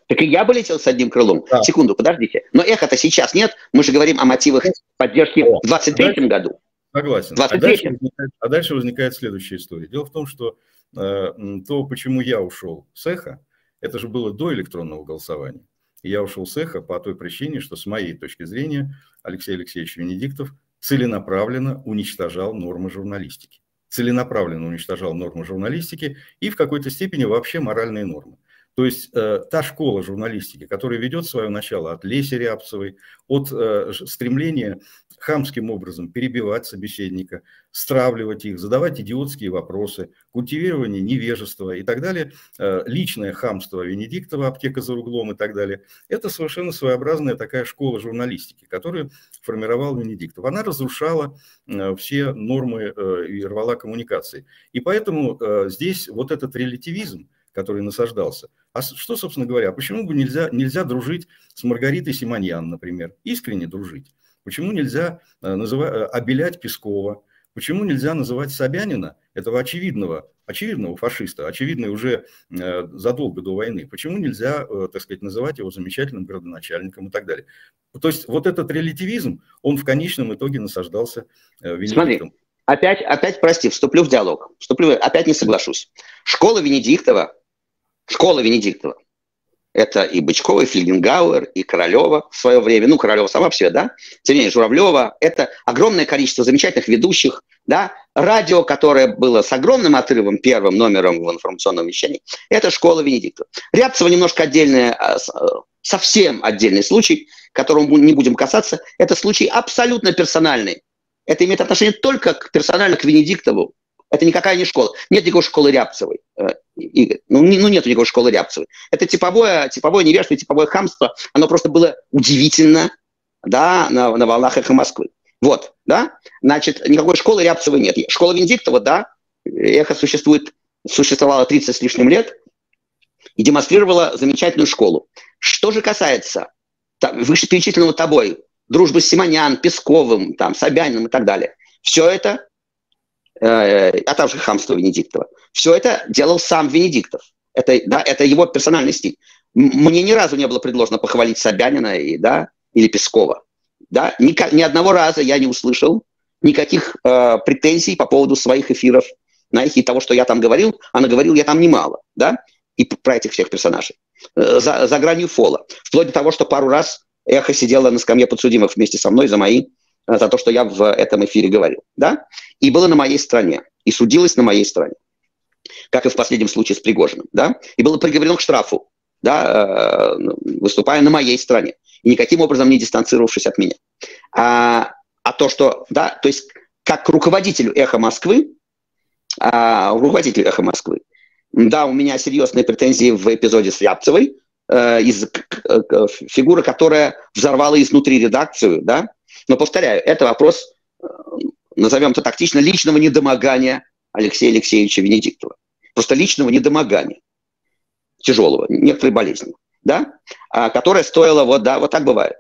Так и я бы летел с одним крылом. Да. Секунду, подождите. Но эхо-то сейчас нет. Мы же говорим о мотивах поддержки в 23-м году. Согласен. 23-м. А дальше возникает следующая история. Дело в том, что то, почему я ушел с эхо, это же было до электронного голосования. И я ушел с эхо по той причине, что с моей точки зрения Алексей Алексеевич Венедиктов целенаправленно уничтожал нормы журналистики. Целенаправленно уничтожал нормы журналистики и в какой-то степени вообще моральные нормы. То есть та школа журналистики, которая ведет свое начало от Леси Рябцевой, от стремления хамским образом перебивать собеседника, стравливать их, задавать идиотские вопросы, культивирование невежества и так далее, личное хамство Венедиктова, аптека за углом и так далее, это совершенно своеобразная такая школа журналистики, которую формировал Венедиктов. Она разрушала все нормы и рвала коммуникации. И поэтому здесь вот этот релятивизм, который насаждался. А что, собственно говоря, почему бы нельзя дружить с Маргаритой Симоньян, например, искренне дружить? Почему нельзя обелять Пескова? Почему нельзя называть Собянина, этого очевидного фашиста, очевидный уже задолго до войны? Почему нельзя, так сказать, называть его замечательным градоначальником и так далее? То есть вот этот релятивизм, он в конечном итоге насаждался Венедиктом. Смотри, опять, прости, вступлю в диалог. Опять не соглашусь. Школа Венедиктова, это и Бычкова, и Фельгенгауэр, и Королева в свое время. Ну, Королева сама по себе, да? Тем не менее, Журавлева. Это огромное количество замечательных ведущих, да? Радио, которое было с огромным отрывом, первым номером в информационном вещании. Это школа Венедиктова. Рябцева немножко отдельная, совсем отдельный случай, которому не будем касаться. Это случай абсолютно персональный. Это имеет отношение только персонально к Венедиктову. Это никакая не школа. Нет никакой школы Рябцевой. Игорь. Нет никакой школы Рябцевой. Это типовое невежество, типовое хамство. Оно просто было удивительно, да, на волнах «Эхо Москвы». Вот, да. Значит, никакой школы Рябцевой нет. Школа Венедиктова, да, «Эхо» существовало 30 с лишним лет и демонстрировала замечательную школу. Что же касается вышеперечисленного тобой, дружбы с Симоньян, Песковым, Собяниным и так далее, все это, а также хамство Венедиктова, все это делал сам Венедиктов. Это его персональный стиль. Мне ни разу не было предложено похвалить Собянина или Пескова. Да? Ни одного раза я не услышал никаких претензий по поводу своих эфиров и того, что я там говорил, а наговорил я там немало. Да? И про этих всех персонажей. За гранью фола. Вплоть до того, что пару раз «Эхо» сидела на скамье подсудимых вместе со мной за то, что я в этом эфире говорил. Да? И было на моей стороне. И судилось на моей стороне. Как и в последнем случае с Пригожиным. Да? И было приговорено к штрафу, да, выступая на моей стороне. И никаким образом не дистанцировавшись от меня. А то, что... Да, то есть, как руководителю «Эхо Москвы», да, у меня серьезные претензии в эпизоде с Рябцевой, фигура, которая взорвала изнутри редакцию, да. Но, повторяю, это вопрос, назовем это тактично, личного недомогания Алексея Алексеевича Венедиктова. Просто личного недомогания. Тяжелого, некоторой болезни, да, которая стоила, вот так бывает.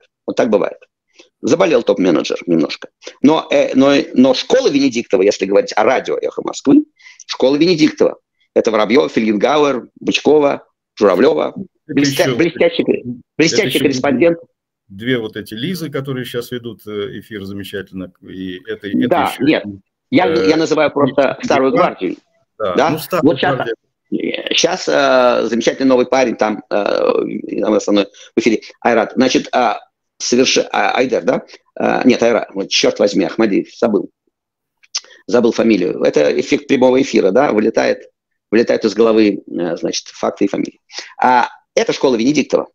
Заболел топ-менеджер немножко. Но школа Венедиктова, если говорить о радио «Эхо Москвы», школа Венедиктова – это Воробьев, Фельгенгауэр, Бычкова, Журавлева. Блестящий корреспондент. Две вот эти Лизы, которые сейчас ведут эфир замечательно. И это да, еще, нет, я называю просто старую гвардию. Да? Ну, старую вот сейчас замечательный новый парень там со мной в эфире, Айрат. Значит, Айдер, да? Нет, Айрат, черт возьми, Ахмадиев, забыл фамилию. Это эффект прямого эфира, да, вылетает из головы, значит, факты и фамилии. Это школа Венедиктова.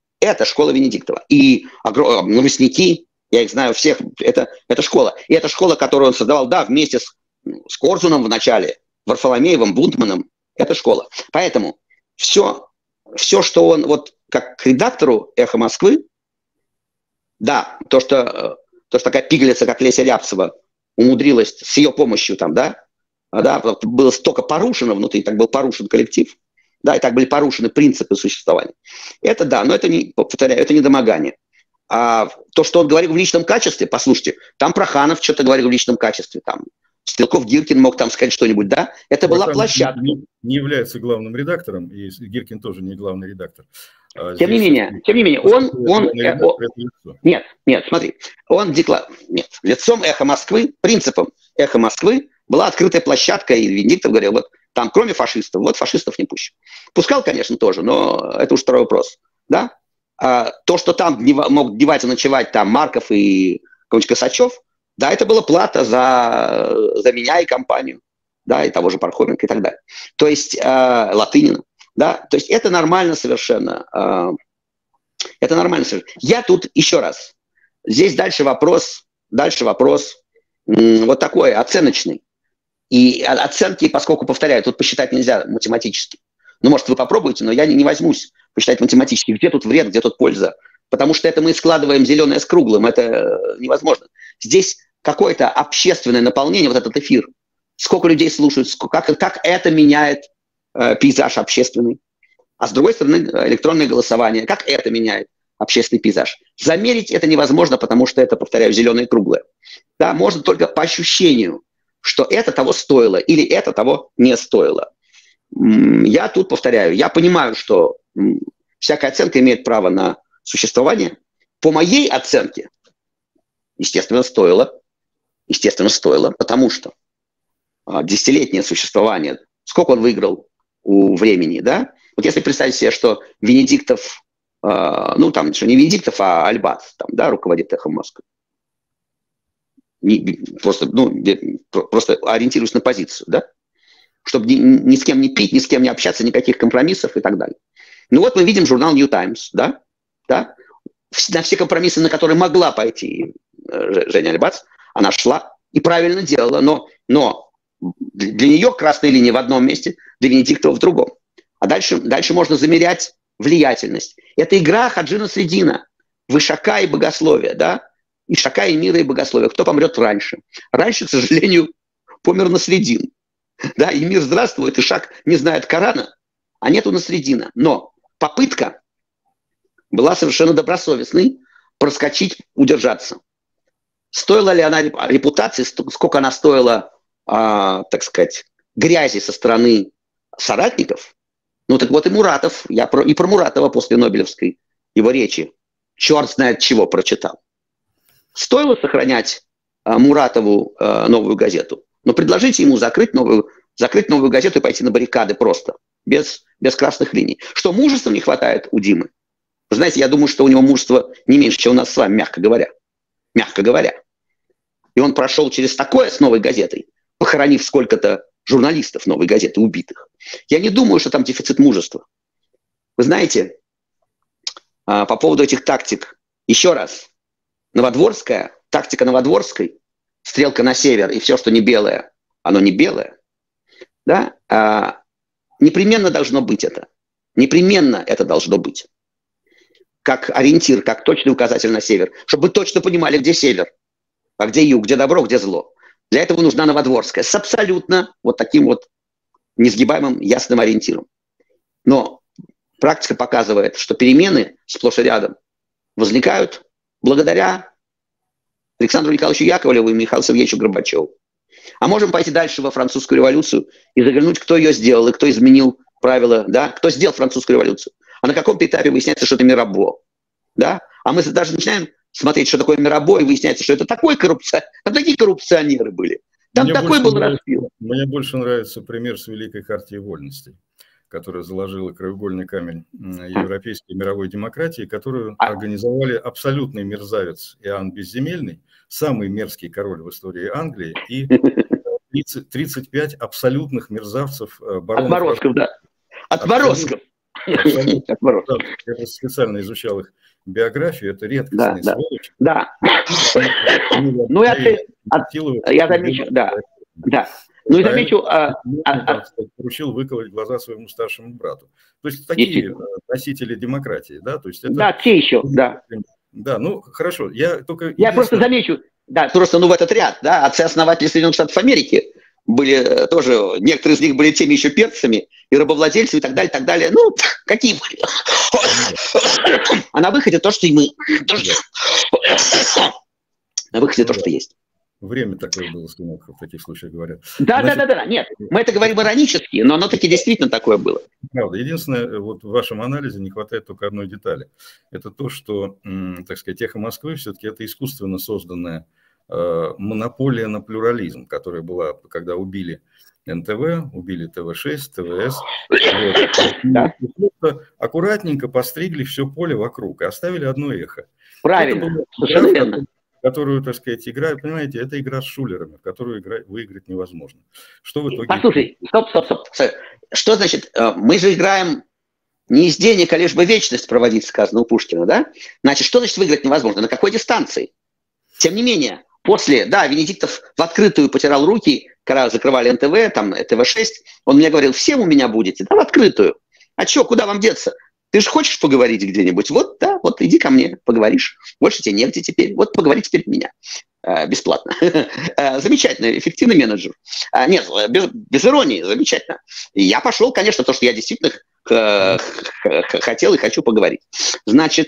И новостники, я их знаю всех, это школа. И это школа, которую он создавал, да, вместе с Корзуном в начале, Варфоломеевым, Бунтманом. Это школа. Поэтому все, что он, вот как к редактору «Эхо Москвы», да, то, что такая пигалица, как Леся Рябцева, умудрилась с ее помощью там, да, было столько порушено внутри, так был порушен коллектив, да, и так были порушены принципы существования. Это да, но это не, повторяю, это не домогание. А то, что он говорил в личном качестве, послушайте, там Проханов что-то говорил в личном качестве, там Стрелков-Гиркин мог там сказать что-нибудь, да, это была площадка. Не является главным редактором, и Гиркин тоже не главный редактор. Тем не менее, нет, смотри, нет, лицом «Эхо Москвы», принципом «Эхо Москвы» была открытая площадка, и Венедиктов говорил, вот там кроме фашистов, вот фашистов не пущу. Пускал, конечно, тоже, но это уж второй вопрос, да? То, что там мог дневать и ночевать там Марков и какой-нибудь Косачев, да, это была плата за меня и компанию, да, и того же Пархоменко и так далее. То есть Латынина, да, то есть это нормально совершенно. Это нормально совершенно. Я тут, еще раз, здесь дальше вопрос вот такой, оценочный. И оценки, поскольку, повторяю, тут посчитать нельзя математически. Ну, может, вы попробуете, но я не возьмусь посчитать математически, где тут вред, где тут польза. Потому что это мы складываем зеленое с круглым, это невозможно. Здесь какое-то общественное наполнение, вот этот эфир. Сколько людей слушают, как это меняет пейзаж общественный. А с другой стороны, электронное голосование, как это меняет общественный пейзаж. Замерить это невозможно, потому что это, повторяю, зеленое и круглое. Да, можно только по ощущению, что это того стоило или это того не стоило. Я тут повторяю, я понимаю, что всякая оценка имеет право на существование. По моей оценке, естественно, стоило, потому что десятилетнее существование, сколько он выиграл у времени, да? Вот если представить себе, что Венедиктов, ну там что не Венедиктов, а Альбац, там, да, руководит «Эхом Москвы». Просто ориентируюсь на позицию, да? Чтобы ни с кем не пить, ни с кем не общаться, никаких компромиссов и так далее. Ну вот мы видим журнал New Times, да? На все компромиссы, на которые могла пойти Женя Альбац, она шла и правильно делала, но для нее красная линия в одном месте, для Венедиктова в другом. А дальше можно замерять влиятельность. Это игра Хаджина Средина, Вышака и богословия, да? Ишака и мира и богословия. Кто помрет раньше? Раньше, к сожалению, помер Насредин. Да, и мир здравствует, Ишак не знает Корана, а нету Насредина. Но попытка была совершенно добросовестной проскочить, удержаться. Стоила ли она репутации, сколько она стоила, так сказать, грязи со стороны соратников? Ну так вот и Муратов, и про Муратова после Нобелевской его речи, черт знает чего прочитал. Стоило сохранять Муратову «Новую газету», но предложите ему закрыть новую газету и пойти на баррикады просто, без красных линий. Что мужества не хватает у Димы? Вы знаете, я думаю, что у него мужества не меньше, чем у нас с вами, мягко говоря. Мягко говоря. И он прошел через такое с «Новой газетой», похоронив сколько-то журналистов «Новой газеты» убитых. Я не думаю, что там дефицит мужества. Вы знаете, по поводу этих тактик, еще раз, тактика Новодворской, стрелка на север и все, что не белое, оно не белое, да, непременно должно быть это. Непременно это должно быть. Как ориентир, как точный указатель на север, чтобы вы точно понимали, где север, а где юг, где добро, где зло. Для этого нужна Новодворская с абсолютно вот таким вот несгибаемым ясным ориентиром. Но практика показывает, что перемены сплошь и рядом возникают благодаря Александру Николаевичу Яковлеву и Михаилу Сергеевичу Горбачеву. А можем пойти дальше во французскую революцию и заглянуть, кто ее сделал и кто изменил правила, да, кто сделал французскую революцию. А на каком-то этапе выясняется, что это Мирабо. Да? А мы даже начинаем смотреть, что такое Мирабо, и выясняется, что это такие коррупционеры были. Там такой был распил. Мне больше нравится пример с Великой Хартией Вольностей, которая заложила краеугольный камень европейской и мировой демократии, которую организовали абсолютный мерзавец Иоанн Безземельный, самый мерзкий король в истории Англии, и 35 абсолютных мерзавцев баронов. Отморозков, да. Отморозков. Да, я специально изучал их биографию, это редкостные сволочи. Да. Ну, я замечу, да. Ну и замечу... Поручил выколоть глаза своему старшему брату. То есть такие носители демократии, да? То есть это... Да, те еще, да. Да, ну хорошо. Я просто замечу, да, просто в этот ряд, да, отцы-основатели Соединенных Штатов Америки были тоже, некоторые из них были теми еще перцами и рабовладельцами и так далее, так далее. Ну, какие были? А на выходе то, что и мы. На выходе то, что есть. время такое было, сынок, в таких случаях говорят. Да. Нет, мы это говорим иронически, но оно таки действительно такое было. Правда. Единственное, вот в вашем анализе не хватает только одной детали. Это то, что, так сказать, «Эхо Москвы» все-таки это искусственно созданная монополия на плюрализм, которая была, когда убили НТВ, убили ТВ-6, ТВС. Вот. Аккуратненько постригли все поле вокруг и оставили одно эхо. Правильно, совершенно верно. Которую, так сказать, играют, понимаете, это игра с шулерами, в которую выиграть невозможно. Что в итоге... Послушай, стоп. Что значит, мы же играем не из денег, а лишь бы вечность проводить, сказано у Пушкина, да? Значит, что значит выиграть невозможно? На какой дистанции? Тем не менее, после, да, Венедиктов в открытую потирал руки, когда закрывали НТВ, там, ТВ-6, он мне говорил, всем у меня будете, да, в открытую. А что, куда вам деться? Ты же хочешь поговорить где-нибудь? Вот, да, вот иди ко мне, поговоришь. Больше тебе негде теперь. Вот поговори теперь у меня. Бесплатно. Замечательно, эффективный менеджер. Нет, без иронии, замечательно. И я пошел, конечно, потому что я действительно хотел и хочу поговорить. Значит,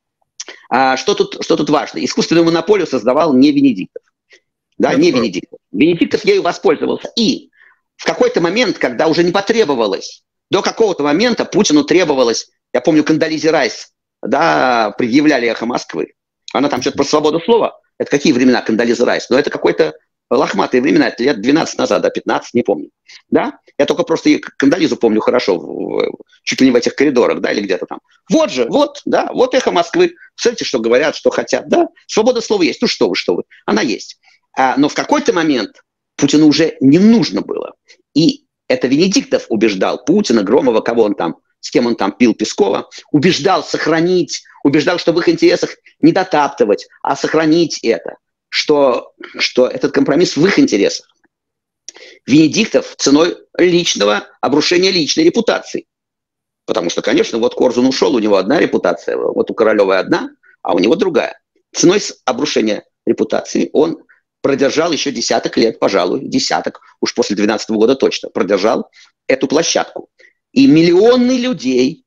что тут важно? Искусственную монополию создавал не Венедиктов. Да, не Венедиктов. Венедиктов ею воспользовался. И в какой-то момент, когда уже не потребовалось, до какого-то момента Путину требовалось, я помню, Кондолизе Райс, да, предъявляли «Эхо Москвы». Она там что-то про свободу слова. Это какие времена Кондолиза Райс? Но это какой-то лохматые времена, это лет 12 назад, да, 15, не помню. Да? Я только просто Кондолизу помню хорошо, чуть ли не в этих коридорах, да, или где-то там. Вот же, вот, да, вот «Эхо Москвы». Смотрите, что говорят, что хотят, да. Свобода слова есть. Ну что вы, она есть. Но в какой-то момент Путину уже не нужно было. И это Венедиктов убеждал Путина, Громова, кого он там, с кем он там пил, Пескова, убеждал сохранить, убеждал, что в их интересах не дотаптывать, а сохранить это, что этот компромисс в их интересах. Венедиктов ценой личного обрушения личной репутации. Потому что, конечно, вот Корзун ушел, у него одна репутация, вот у Королевой одна, а у него другая. Ценой обрушения репутации он продержал еще десяток лет, пожалуй, десяток, уж после 2012 года точно, продержал эту площадку. И миллионы людей,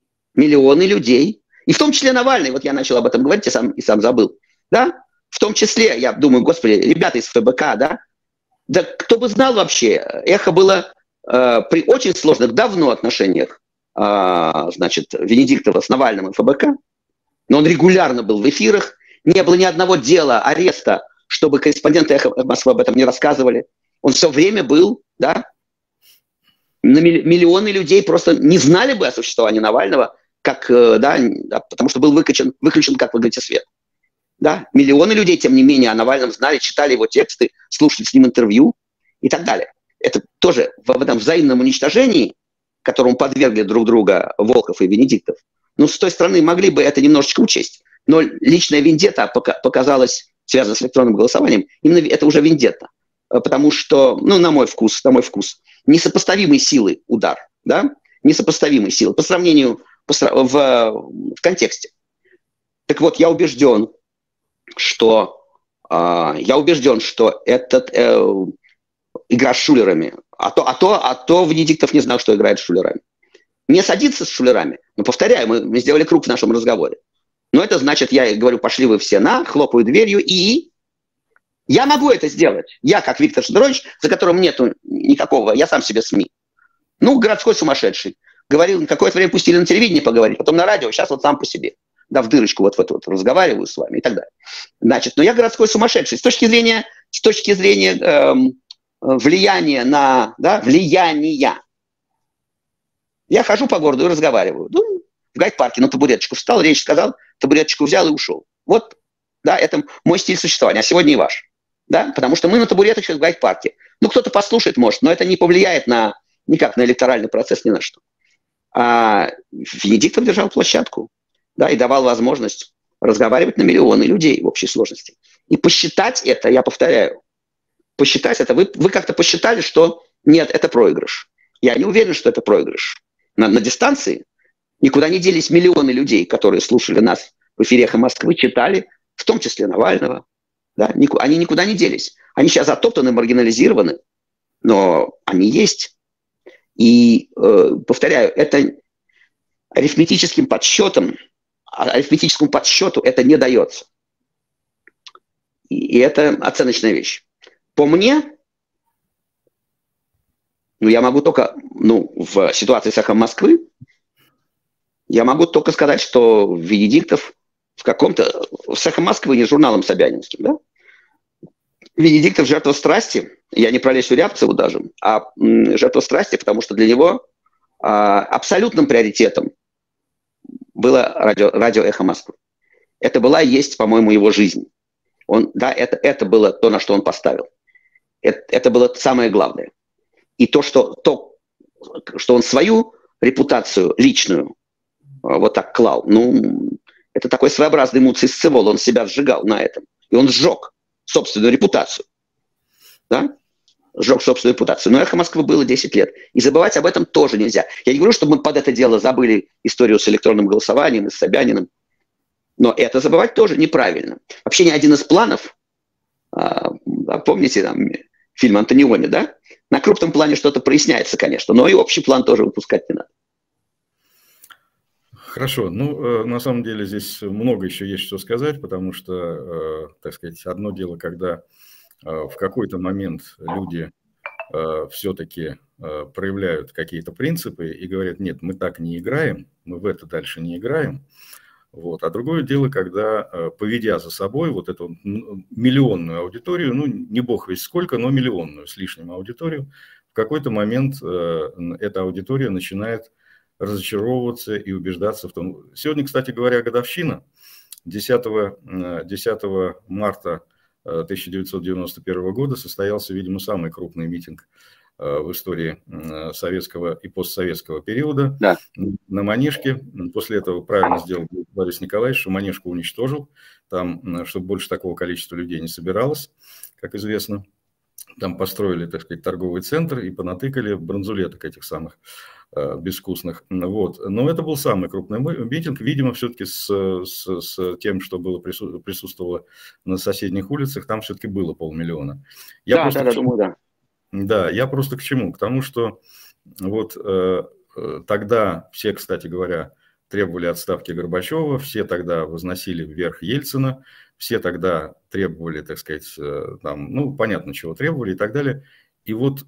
и в том числе Навальный, вот я начал об этом говорить, и сам забыл, да, в том числе, я думаю, господи, ребята из ФБК, да кто бы знал вообще, «Эхо» было при очень сложных, давно отношениях, значит, Венедиктова с Навальным и ФБК, но он регулярно был в эфирах, не было ни одного дела, ареста, чтобы корреспонденты «Эхо Москвы» об этом не рассказывали. Он все время был, да, миллионы людей просто не знали бы о существовании Навального, как, да, потому что был выключен «Как вы говорите, свет». Да? Миллионы людей, тем не менее, о Навальном знали, читали его тексты, слушали с ним интервью и так далее. Это тоже в этом взаимном уничтожении, которому подвергли друг друга Волков и Венедиктов, ну, с той стороны могли бы это немножечко учесть. Но личная вендетта показалась связана с электронным голосованием. Именно это уже вендетта. Потому что, ну, на мой вкус, несопоставимой силы удар, да? Несопоставимой силы по сравнению в контексте. Так вот, я убежден, что это игра с шулерами. А то Венедиктов не знал, что играет с шулерами. Не садиться с шулерами, но, повторяю, мы сделали круг в нашем разговоре. Но это значит, я говорю, пошли вы все хлопаю дверью, и я могу это сделать. Я, как Виктор Шендерович, за которым нету никакого, я сам себе СМИ. Ну, городской сумасшедший. Говорил, какое-то время пустили на телевидение поговорить, потом на радио, сейчас вот сам по себе. Да, в дырочку вот в эту вот разговариваю с вами и так далее. Значит, но я городской сумасшедший. С точки зрения влияния на, да, влияния. Я хожу по городу и разговариваю. Ну, в гайд-парке на табуреточку встал, речь сказал, табуреточку взял и ушел. Вот, да, это мой стиль существования, а сегодня и ваш. Да, потому что мы на табуреточках в гайд-парке. Ну, кто-то послушает, может, но это не повлияет никак на электоральный процесс, ни на что. А Венедиктов держал площадку, да, и давал возможность разговаривать на миллионы людей в общей сложности. И посчитать это, я повторяю, посчитать это, вы как-то посчитали, что нет, это проигрыш. Я не уверен, что это проигрыш. На дистанции никуда не делись миллионы людей, которые слушали нас в эфире «Эхо Москвы», читали, в том числе Навального. Да, они никуда не делись. Они сейчас затоптаны, маргинализированы, но они есть. И, повторяю, это арифметическому подсчету это не дается. И это оценочная вещь. По мне, я могу только, в ситуации с «Эхом Москвы», я могу только сказать, что Венедиктов с «Эхом Москвы», не журналом Собянинским, да? Венедиктов жертва страсти, я не про Лесю Рябцеву даже, а жертва страсти, потому что для него абсолютным приоритетом было радио «Эхо Москвы». Это была и есть, по-моему, его жизнь. Это было то, на что он поставил. Это было самое главное. И то, что он свою репутацию личную вот так клал, это такой своеобразный муций-сцевол, он себя сжигал на этом. И он сжег собственную репутацию. Да? Сжег собственную репутацию. Но «Эхо Москвы» было 10 лет. И забывать об этом тоже нельзя. Я не говорю, что мы под это дело забыли историю с электронным голосованием и с Собяниным. Но это забывать тоже неправильно. Вообще ни один из планов, помните там фильм «Антониони», да? На крупном плане что-то проясняется, конечно, но и общий план тоже выпускать не надо. Хорошо. На самом деле здесь много еще есть что сказать, потому что, так сказать, одно дело, когда в какой-то момент люди все-таки проявляют какие-то принципы и говорят, нет, мы так не играем, мы в это дальше не играем. Вот. А другое дело, когда, поведя за собой вот эту миллионную аудиторию, не бог весть сколько, но миллионную с лишним аудиторию, в какой-то момент эта аудитория начинает разочаровываться и убеждаться в том. Сегодня, кстати говоря, годовщина. 10 марта 1991 года состоялся, видимо, самый крупный митинг в истории советского и постсоветского периода, да, на Манежке. После этого правильно сделал Борис Николаевич, что Манежку уничтожил, там, чтобы больше такого количества людей не собиралось, как известно. Там построили, так сказать, торговый центр и понатыкали бронзулеток этих самых безвкусных. Вот. Но это был самый крупный митинг, видимо, все-таки с тем, что присутствовало на соседних улицах, там все-таки было 500 000. Да, я просто к чему? К тому, что вот тогда все, кстати говоря, требовали отставки Горбачева, все тогда возносили вверх Ельцина, все тогда требовали, так сказать, там, понятно, чего требовали и так далее. И вот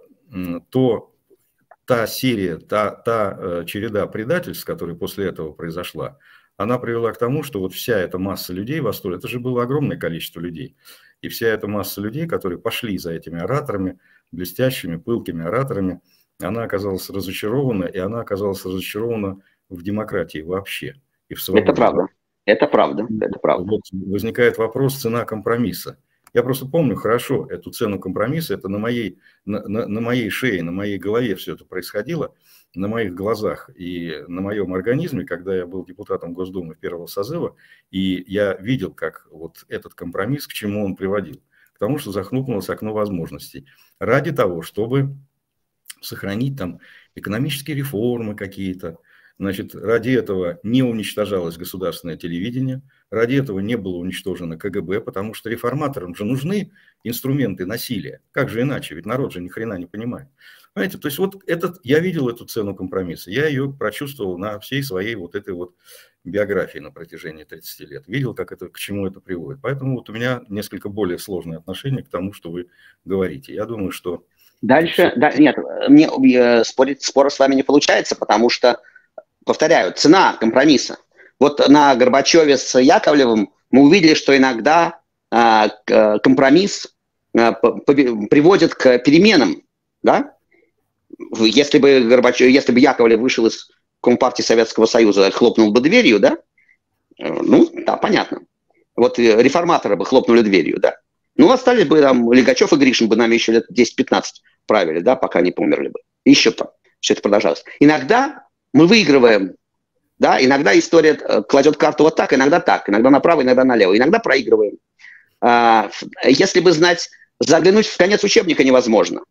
та серия, та череда предательств, которая после этого произошла, она привела к тому, что вот вся эта масса людей в восторге, это же было огромное количество людей, и вся эта масса людей, которые пошли за этими ораторами, блестящими, пылкими ораторами, она оказалась разочарована, и она оказалась разочарована в демократии вообще. И в свободе. Это правда. Это правда. Это правда. Вот возникает вопрос цена компромисса. Я просто помню хорошо эту цену компромисса, это на моей шее, на моей голове все это происходило, на моих глазах и на моем организме, когда я был депутатом Госдумы первого созыва, и я видел, как вот этот компромисс, к чему он приводил. К тому, что захлопнулось окно возможностей. Ради того, чтобы сохранить там экономические реформы какие-то, значит, ради этого не уничтожалось государственное телевидение, ради этого не было уничтожено КГБ, потому что реформаторам же нужны инструменты насилия. Как же иначе? Ведь народ же ни хрена не понимает. Понимаете, то есть вот я видел эту цену компромисса, я ее прочувствовал на всей своей вот этой вот биографии на протяжении 30 лет. Видел, к чему это приводит. Поэтому вот у меня несколько более сложное отношение к тому, что вы говорите. Я думаю, что... Дальше, нет, мне спора с вами не получается, потому что, повторяю, цена компромисса. Вот на Горбачеве с Яковлевым мы увидели, что иногда компромисс приводит к переменам, да? Если бы Яковлев вышел из Компартии Советского Союза, хлопнул бы дверью, да? Да, понятно. Вот реформаторы бы хлопнули дверью, да? Остались бы там Лигачев и Гришин бы нам еще лет 10-15 правили, да, пока не померли бы. И еще там все это продолжалось. Иногда мы выигрываем, да, иногда история кладет карту вот так, иногда направо, иногда налево, иногда проигрываем. Если бы знать, заглянуть в конец учебника невозможно.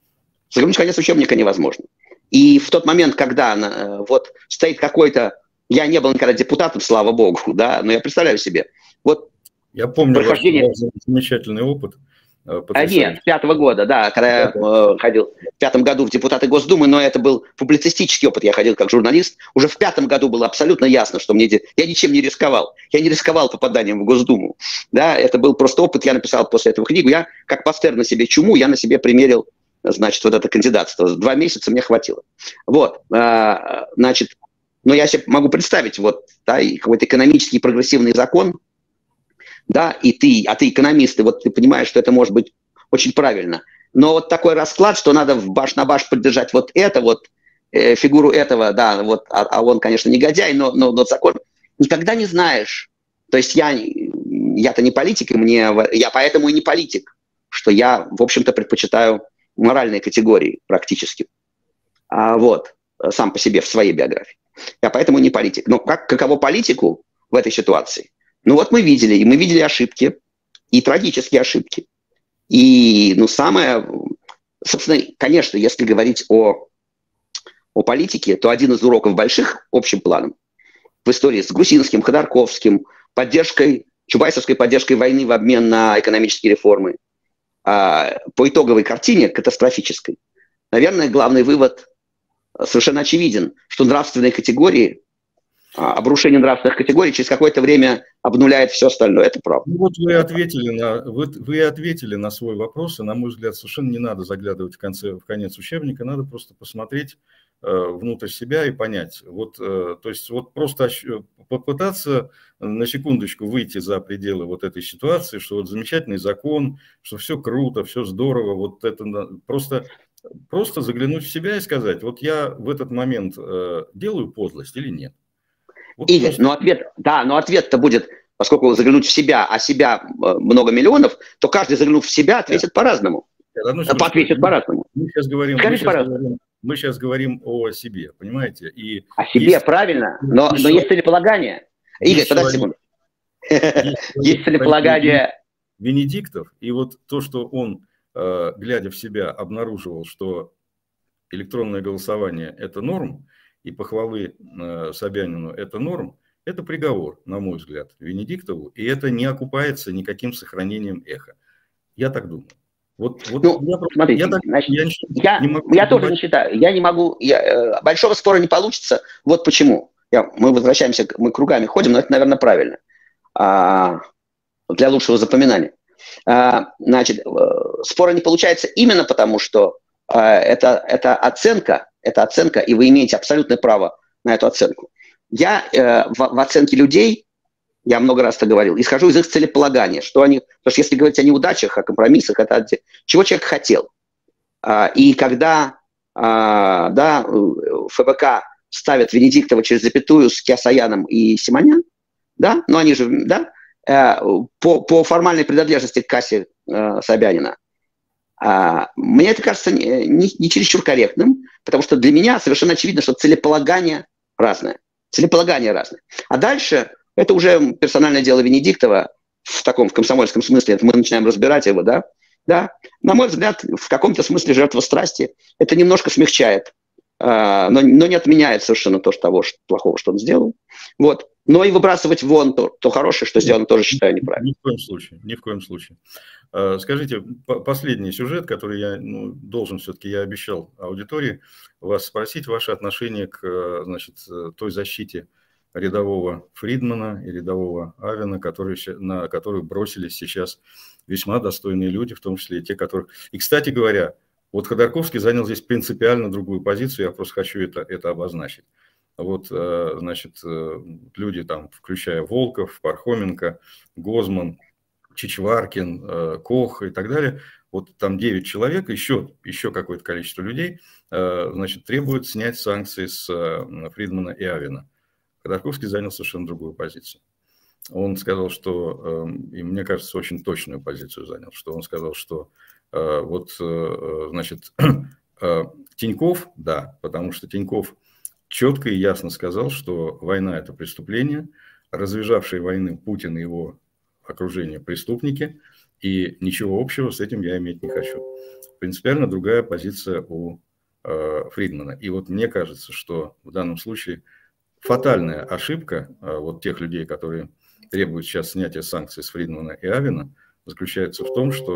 И в тот момент, когда вот стоит какой-то, я не был никогда депутатом, слава богу, да, но я представляю себе, вот я помню ваш замечательный опыт, Нет, с 5-го года, да, когда я ходил в 5-м году в депутаты Госдумы, но это был публицистический опыт, я ходил как журналист. Уже в 5-м году было абсолютно ясно, что я ничем не рисковал. Я не рисковал попаданием в Госдуму. Да, это был просто опыт, я написал после этого книгу. Я, как Пастер на себе чуму, я на себе примерил, значит, вот это кандидатство. 2 месяца мне хватило. Вот, значит, но я себе могу представить, вот, да, и какой-то экономический прогрессивный закон, да, и ты экономист, и вот ты понимаешь, что это может быть очень правильно. Но вот такой расклад, что надо баш на баш поддержать вот это, вот фигуру этого, да, вот, а он, конечно, негодяй, но закон никогда не знаешь. То есть я-то не политик, я поэтому и не политик, что я, в общем-то, предпочитаю моральные категории практически. Вот, сам по себе, в своей биографии. Я поэтому не политик. Но каково политику в этой ситуации? Ну вот мы видели ошибки, и трагические ошибки. И, собственно, конечно, если говорить о политике, то один из уроков больших общим планом в истории с Грузинским, Ходорковским, чубайсовской поддержкой войны в обмен на экономические реформы, по итоговой картине катастрофической, наверное, главный вывод совершенно очевиден, что нравственные категории, обрушение нравственных категорий через какое-то время обнуляет все остальное. Это правда. Ну, вот вы ответили на свой вопрос, и, на мой взгляд, совершенно не надо заглядывать в конец учебника, надо просто посмотреть внутрь себя и понять. Вот, то есть вот просто попытаться на секундочку выйти за пределы вот этой ситуации, что вот замечательный закон, что все круто, все здорово, вот это просто заглянуть в себя и сказать, вот я в этот момент делаю подлость или нет. Вот Игорь, но ответ-то будет, поскольку заглянуть в себя, а себя много миллионов, то каждый, заглянув в себя, ответит по-разному. Ответит по-разному. Мы сейчас говорим о себе, понимаете? И о себе, правильно, но есть целеполагание. Игорь, подожди секунду. Есть целеполагание. Венедиктов, и вот то, что он, глядя в себя, обнаруживал, что электронное голосование – это норм, и похвалы Собянину – это норм, это приговор, на мой взгляд, Венедиктову, и это не окупается никаким сохранением эха. Я так думаю. Смотрите, я тоже не считаю, я не могу, большого спора не получится, вот почему. Мы возвращаемся, мы кругами ходим, но это, наверное, правильно, для лучшего запоминания. Значит, спора не получается именно потому, что это оценка, и вы имеете абсолютное право на эту оценку. Я в оценке людей, я много раз это говорил, исхожу из их целеполагания, потому что если говорить о неудачах, о компромиссах, это чего человек хотел. И когда ФБК ставят Венедиктова через запятую с Киасаяном и Симонян, да, но они же, да, по формальной принадлежности к кассе Собянина, мне это кажется не чересчур корректным, потому что для меня совершенно очевидно, что целеполагание разное. А дальше это уже персональное дело Венедиктова в комсомольском смысле. Это мы начинаем разбирать его, да? Да. На мой взгляд, в каком-то смысле жертва страсти это немножко смягчает, но не отменяет совершенно того плохого, что он сделал. Вот. Но и выбрасывать вон то хорошее, что сделано, тоже считаю неправильно. Ни в коем случае. Скажите, последний сюжет, который я должен все-таки, я обещал аудитории вас спросить, ваше отношение к, значит, той защите рядового Фридмана и рядового Авена, на которых бросились сейчас весьма достойные люди, в том числе и те, которые... И, кстати говоря, вот Ходорковский занял здесь принципиально другую позицию, я просто хочу это обозначить. Вот, значит, люди там, включая Волков, Пархоменко, Гозман, Чичваркин, Кох и так далее, вот там 9 человек, еще какое-то количество людей, значит, требуют снять санкции с Фридмана и Авена. Ходорковский занял совершенно другую позицию. Он сказал, что, и мне кажется, очень точную позицию занял, что он сказал, что вот, значит, Тиньков, да, потому что Тиньков четко и ясно сказал, что война – это преступление, развязавшие войны Путин и его окружение преступники, и ничего общего с этим я иметь не хочу. Принципиально другая позиция у Фридмана. И вот мне кажется, что в данном случае фатальная ошибка вот тех людей, которые требуют сейчас снятия санкций с Фридмана и Авена, заключается в том, что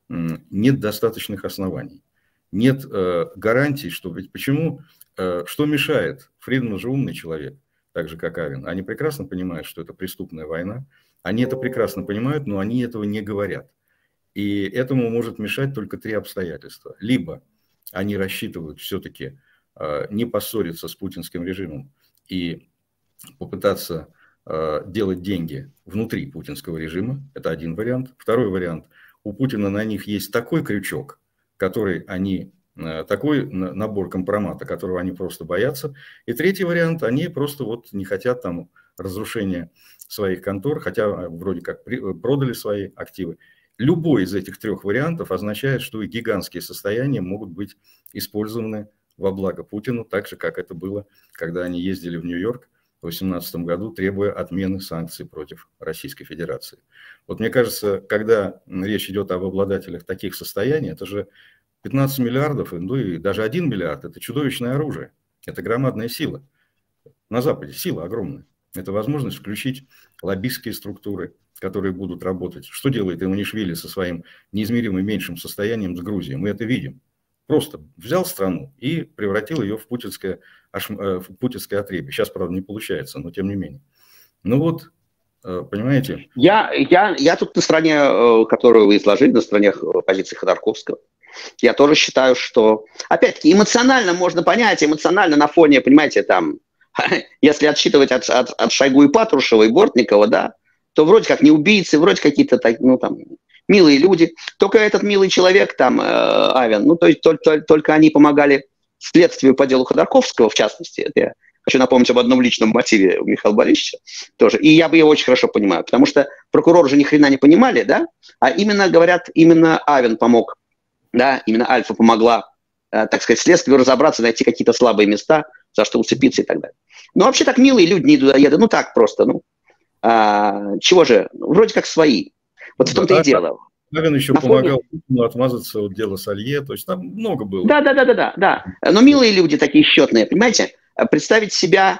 нет достаточных оснований. Нет гарантий, что... Ведь почему... Что мешает? Фридман же умный человек, так же, как Авен. Они прекрасно понимают, что это преступная война. Они это прекрасно понимают, но они этого не говорят. И этому может мешать только три обстоятельства. Либо они рассчитывают все-таки не поссориться с путинским режимом и попытаться делать деньги внутри путинского режима. Это один вариант. Второй вариант. У Путина на них есть такой крючок, который они... такой набор компромата, которого они просто боятся. И третий вариант, они просто вот не хотят там разрушения своих контор, хотя вроде как продали свои активы. Любой из этих трех вариантов означает, что и гигантские состояния могут быть использованы во благо Путину, так же, как это было, когда они ездили в Нью-Йорк в 2018 году, требуя отмены санкций против Российской Федерации. Вот мне кажется, когда речь идет об обладателях таких состояний, это же 15 миллиардов, ну и даже 1 миллиард – это чудовищное оружие, это громадная сила. На Западе сила огромная. Это возможность включить лоббистские структуры, которые будут работать. Что делает Иванишвили со своим неизмеримо меньшим состоянием с Грузией? Мы это видим. Просто взял страну и превратил ее в путинское отребье. Сейчас, правда, не получается, но тем не менее. Ну вот, понимаете? Я тут на стороне, которую вы изложили, на стороне позиции Ходорковского. Я тоже считаю, что, опять-таки, эмоционально можно понять, эмоционально на фоне, понимаете, там, если отсчитывать от Шойгу и Патрушева и Бортникова, да, то вроде как не убийцы, вроде какие-то, ну, там, милые люди. Только этот милый человек, там, Авен, ну, то есть только они помогали следствию по делу Ходорковского, в частности. Это я хочу напомнить об одном личном мотиве у Михаила Борисовича тоже. И я бы его очень хорошо понимаю, потому что прокуроры же ни хрена не понимали, да, а именно, говорят, именно Авен помог. Да, именно Альфа помогла, так сказать, следствию разобраться, найти какие-то слабые места, за что уцепиться и так далее. Но вообще так милые люди не людоеды, ну так просто, ну. Чего же, вроде как свои. Вот в том-то и дело. Авен еще помогал Путину отмазаться от дела Салье, то есть там много было. Да. Но милые люди такие счетные, понимаете? Представить себя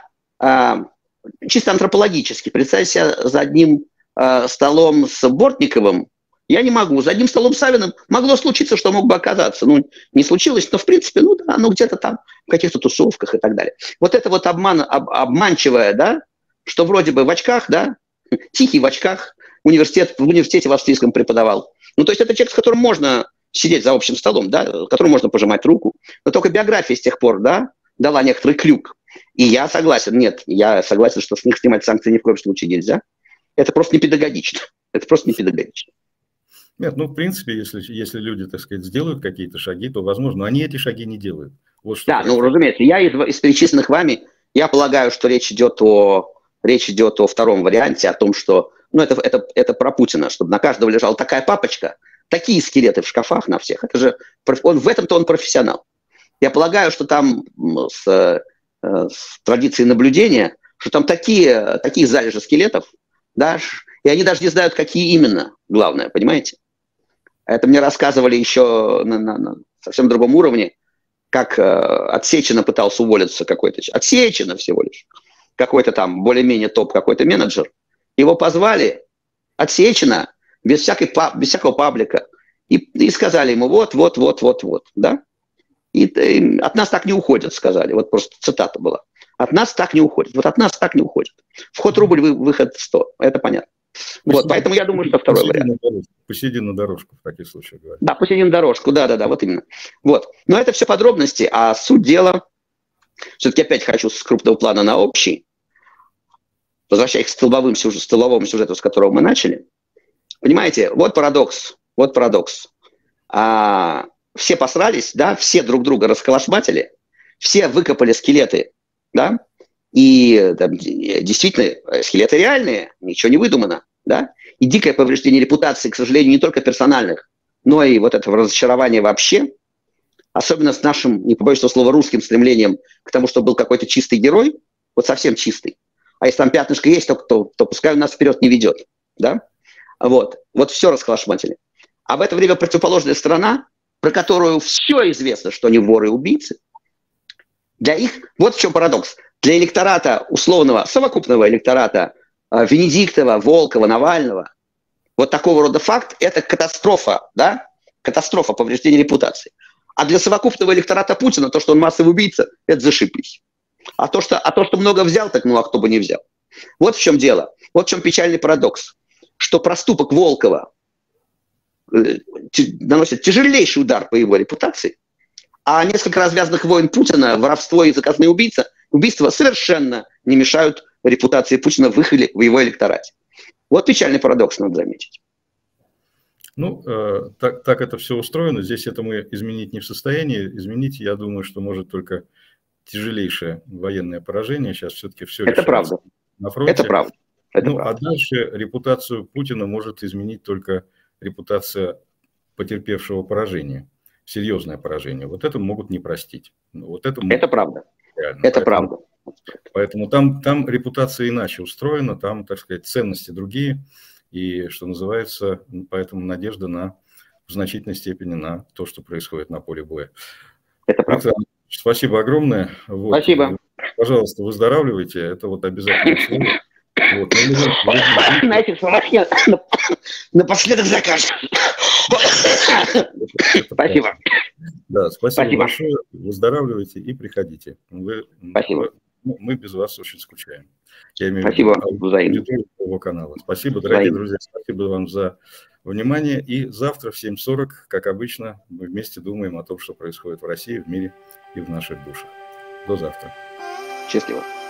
чисто антропологически, представить себя за одним столом с Бортниковым, я не могу. За одним столом с Авиным могло случиться, что мог бы оказаться. Ну, не случилось, но в принципе, ну да, ну где-то там, в каких-то тусовках и так далее. Вот это вот обманчивое, да, что вроде бы в очках, да, тихий в очках, в университете в австрийском преподавал. Ну, то есть это человек, с которым можно сидеть за общим столом, да, с которым можно пожимать руку. Но только биография с тех пор, да, дала некоторый клюк. И я согласен, я согласен, что с них снимать санкции ни в коем случае нельзя. Это просто не педагогично. Это просто не педагогично. Нет, ну, в принципе, если люди, так сказать, сделают какие-то шаги, то, возможно, они эти шаги не делают. Вот что да, ну, разумеется, я из перечисленных вами, я полагаю, что речь идет о втором варианте, о том, что, ну, это про Путина, чтобы на каждого лежала такая папочка, такие скелеты в шкафах на всех. Это же, в этом-то он профессионал. Я полагаю, что там с традицией наблюдения, что там такие залежи скелетов, да, и они даже не знают, какие именно, главное, понимаете? Это мне рассказывали еще на совсем другом уровне, как от Сечина пытался уволиться какой-то... От Сечина всего лишь. Какой-то там более-менее топ какой-то менеджер. Его позвали от Сечина, без всякого паблика, и сказали ему вот, да? И от нас так не уходят, сказали. Вот просто цитата была. От нас так не уходят. Вот от нас так не уходят. Вход рубль, выход 100. Это понятно. Вот, поэтому я думаю, что второй вариант. Посиди на дорожку, в таких случаях говорят. Да, посиди на дорожку, да, вот именно. Вот. Но это все подробности, а суть дела, все-таки опять хочу с крупного плана на общий, возвращаясь к столбовому сюжету, с которого мы начали. Понимаете, вот парадокс. Все посрались, да, все друг друга расколошматили, все выкопали скелеты, да, и там, действительно, скелеты реальные, ничего не выдумано, да, и дикое повреждение репутации, к сожалению, не только персональных, но и вот этого разочарования вообще, особенно с нашим, не побоюсь этого слова, русским стремлением к тому, чтобы был какой-то чистый герой, вот совсем чистый, а если там пятнышко есть, то пускай он нас вперед не ведет, да, вот все расколошматили. А в это время противоположная сторона, про которую все известно, что они воры и убийцы, для их, вот в чем парадокс, для электората, условного, совокупного электората Венедиктова, Волкова, Навального, вот такого рода факт – это катастрофа, да? катастрофа, повреждение репутации. А для совокупного электората Путина то, что он массовый убийца, это зашибись. А то, что много взял, так ну а кто бы не взял. Вот в чем дело. Вот в чем печальный парадокс. Что проступок Волкова наносит тяжелейший удар по его репутации, а несколько развязанных войн Путина, воровство и заказные убийства совершенно не мешают репутации Путина в его электорате. Вот печальный парадокс, надо заметить. Ну, так это все устроено. Здесь это мы изменить не в состоянии. Изменить, я думаю, что может только тяжелейшее военное поражение. Сейчас все-таки все решается на фронте. Это правда. А дальше репутацию Путина может изменить только репутация потерпевшего поражение. Серьезное поражение. Вот это могут не простить. Это правда. Это правда. Поэтому там репутация иначе устроена, там, так сказать, ценности другие. И, что называется, поэтому надежда в значительной степени на то, что происходит на поле боя. Это правда. Спасибо огромное. Спасибо. Пожалуйста, выздоравливайте. Это вот обязательно условие. Знаете, напоследок закажем. Спасибо. Да, спасибо большое. Выздоравливайте и приходите. Спасибо. Мы без вас очень скучаем. Я имею спасибо. В виду аудиторию канала. Спасибо, дорогие друзья. Спасибо вам за внимание. И завтра в 7:40, как обычно, мы вместе думаем о том, что происходит в России, в мире и в наших душах. До завтра. Счастливо.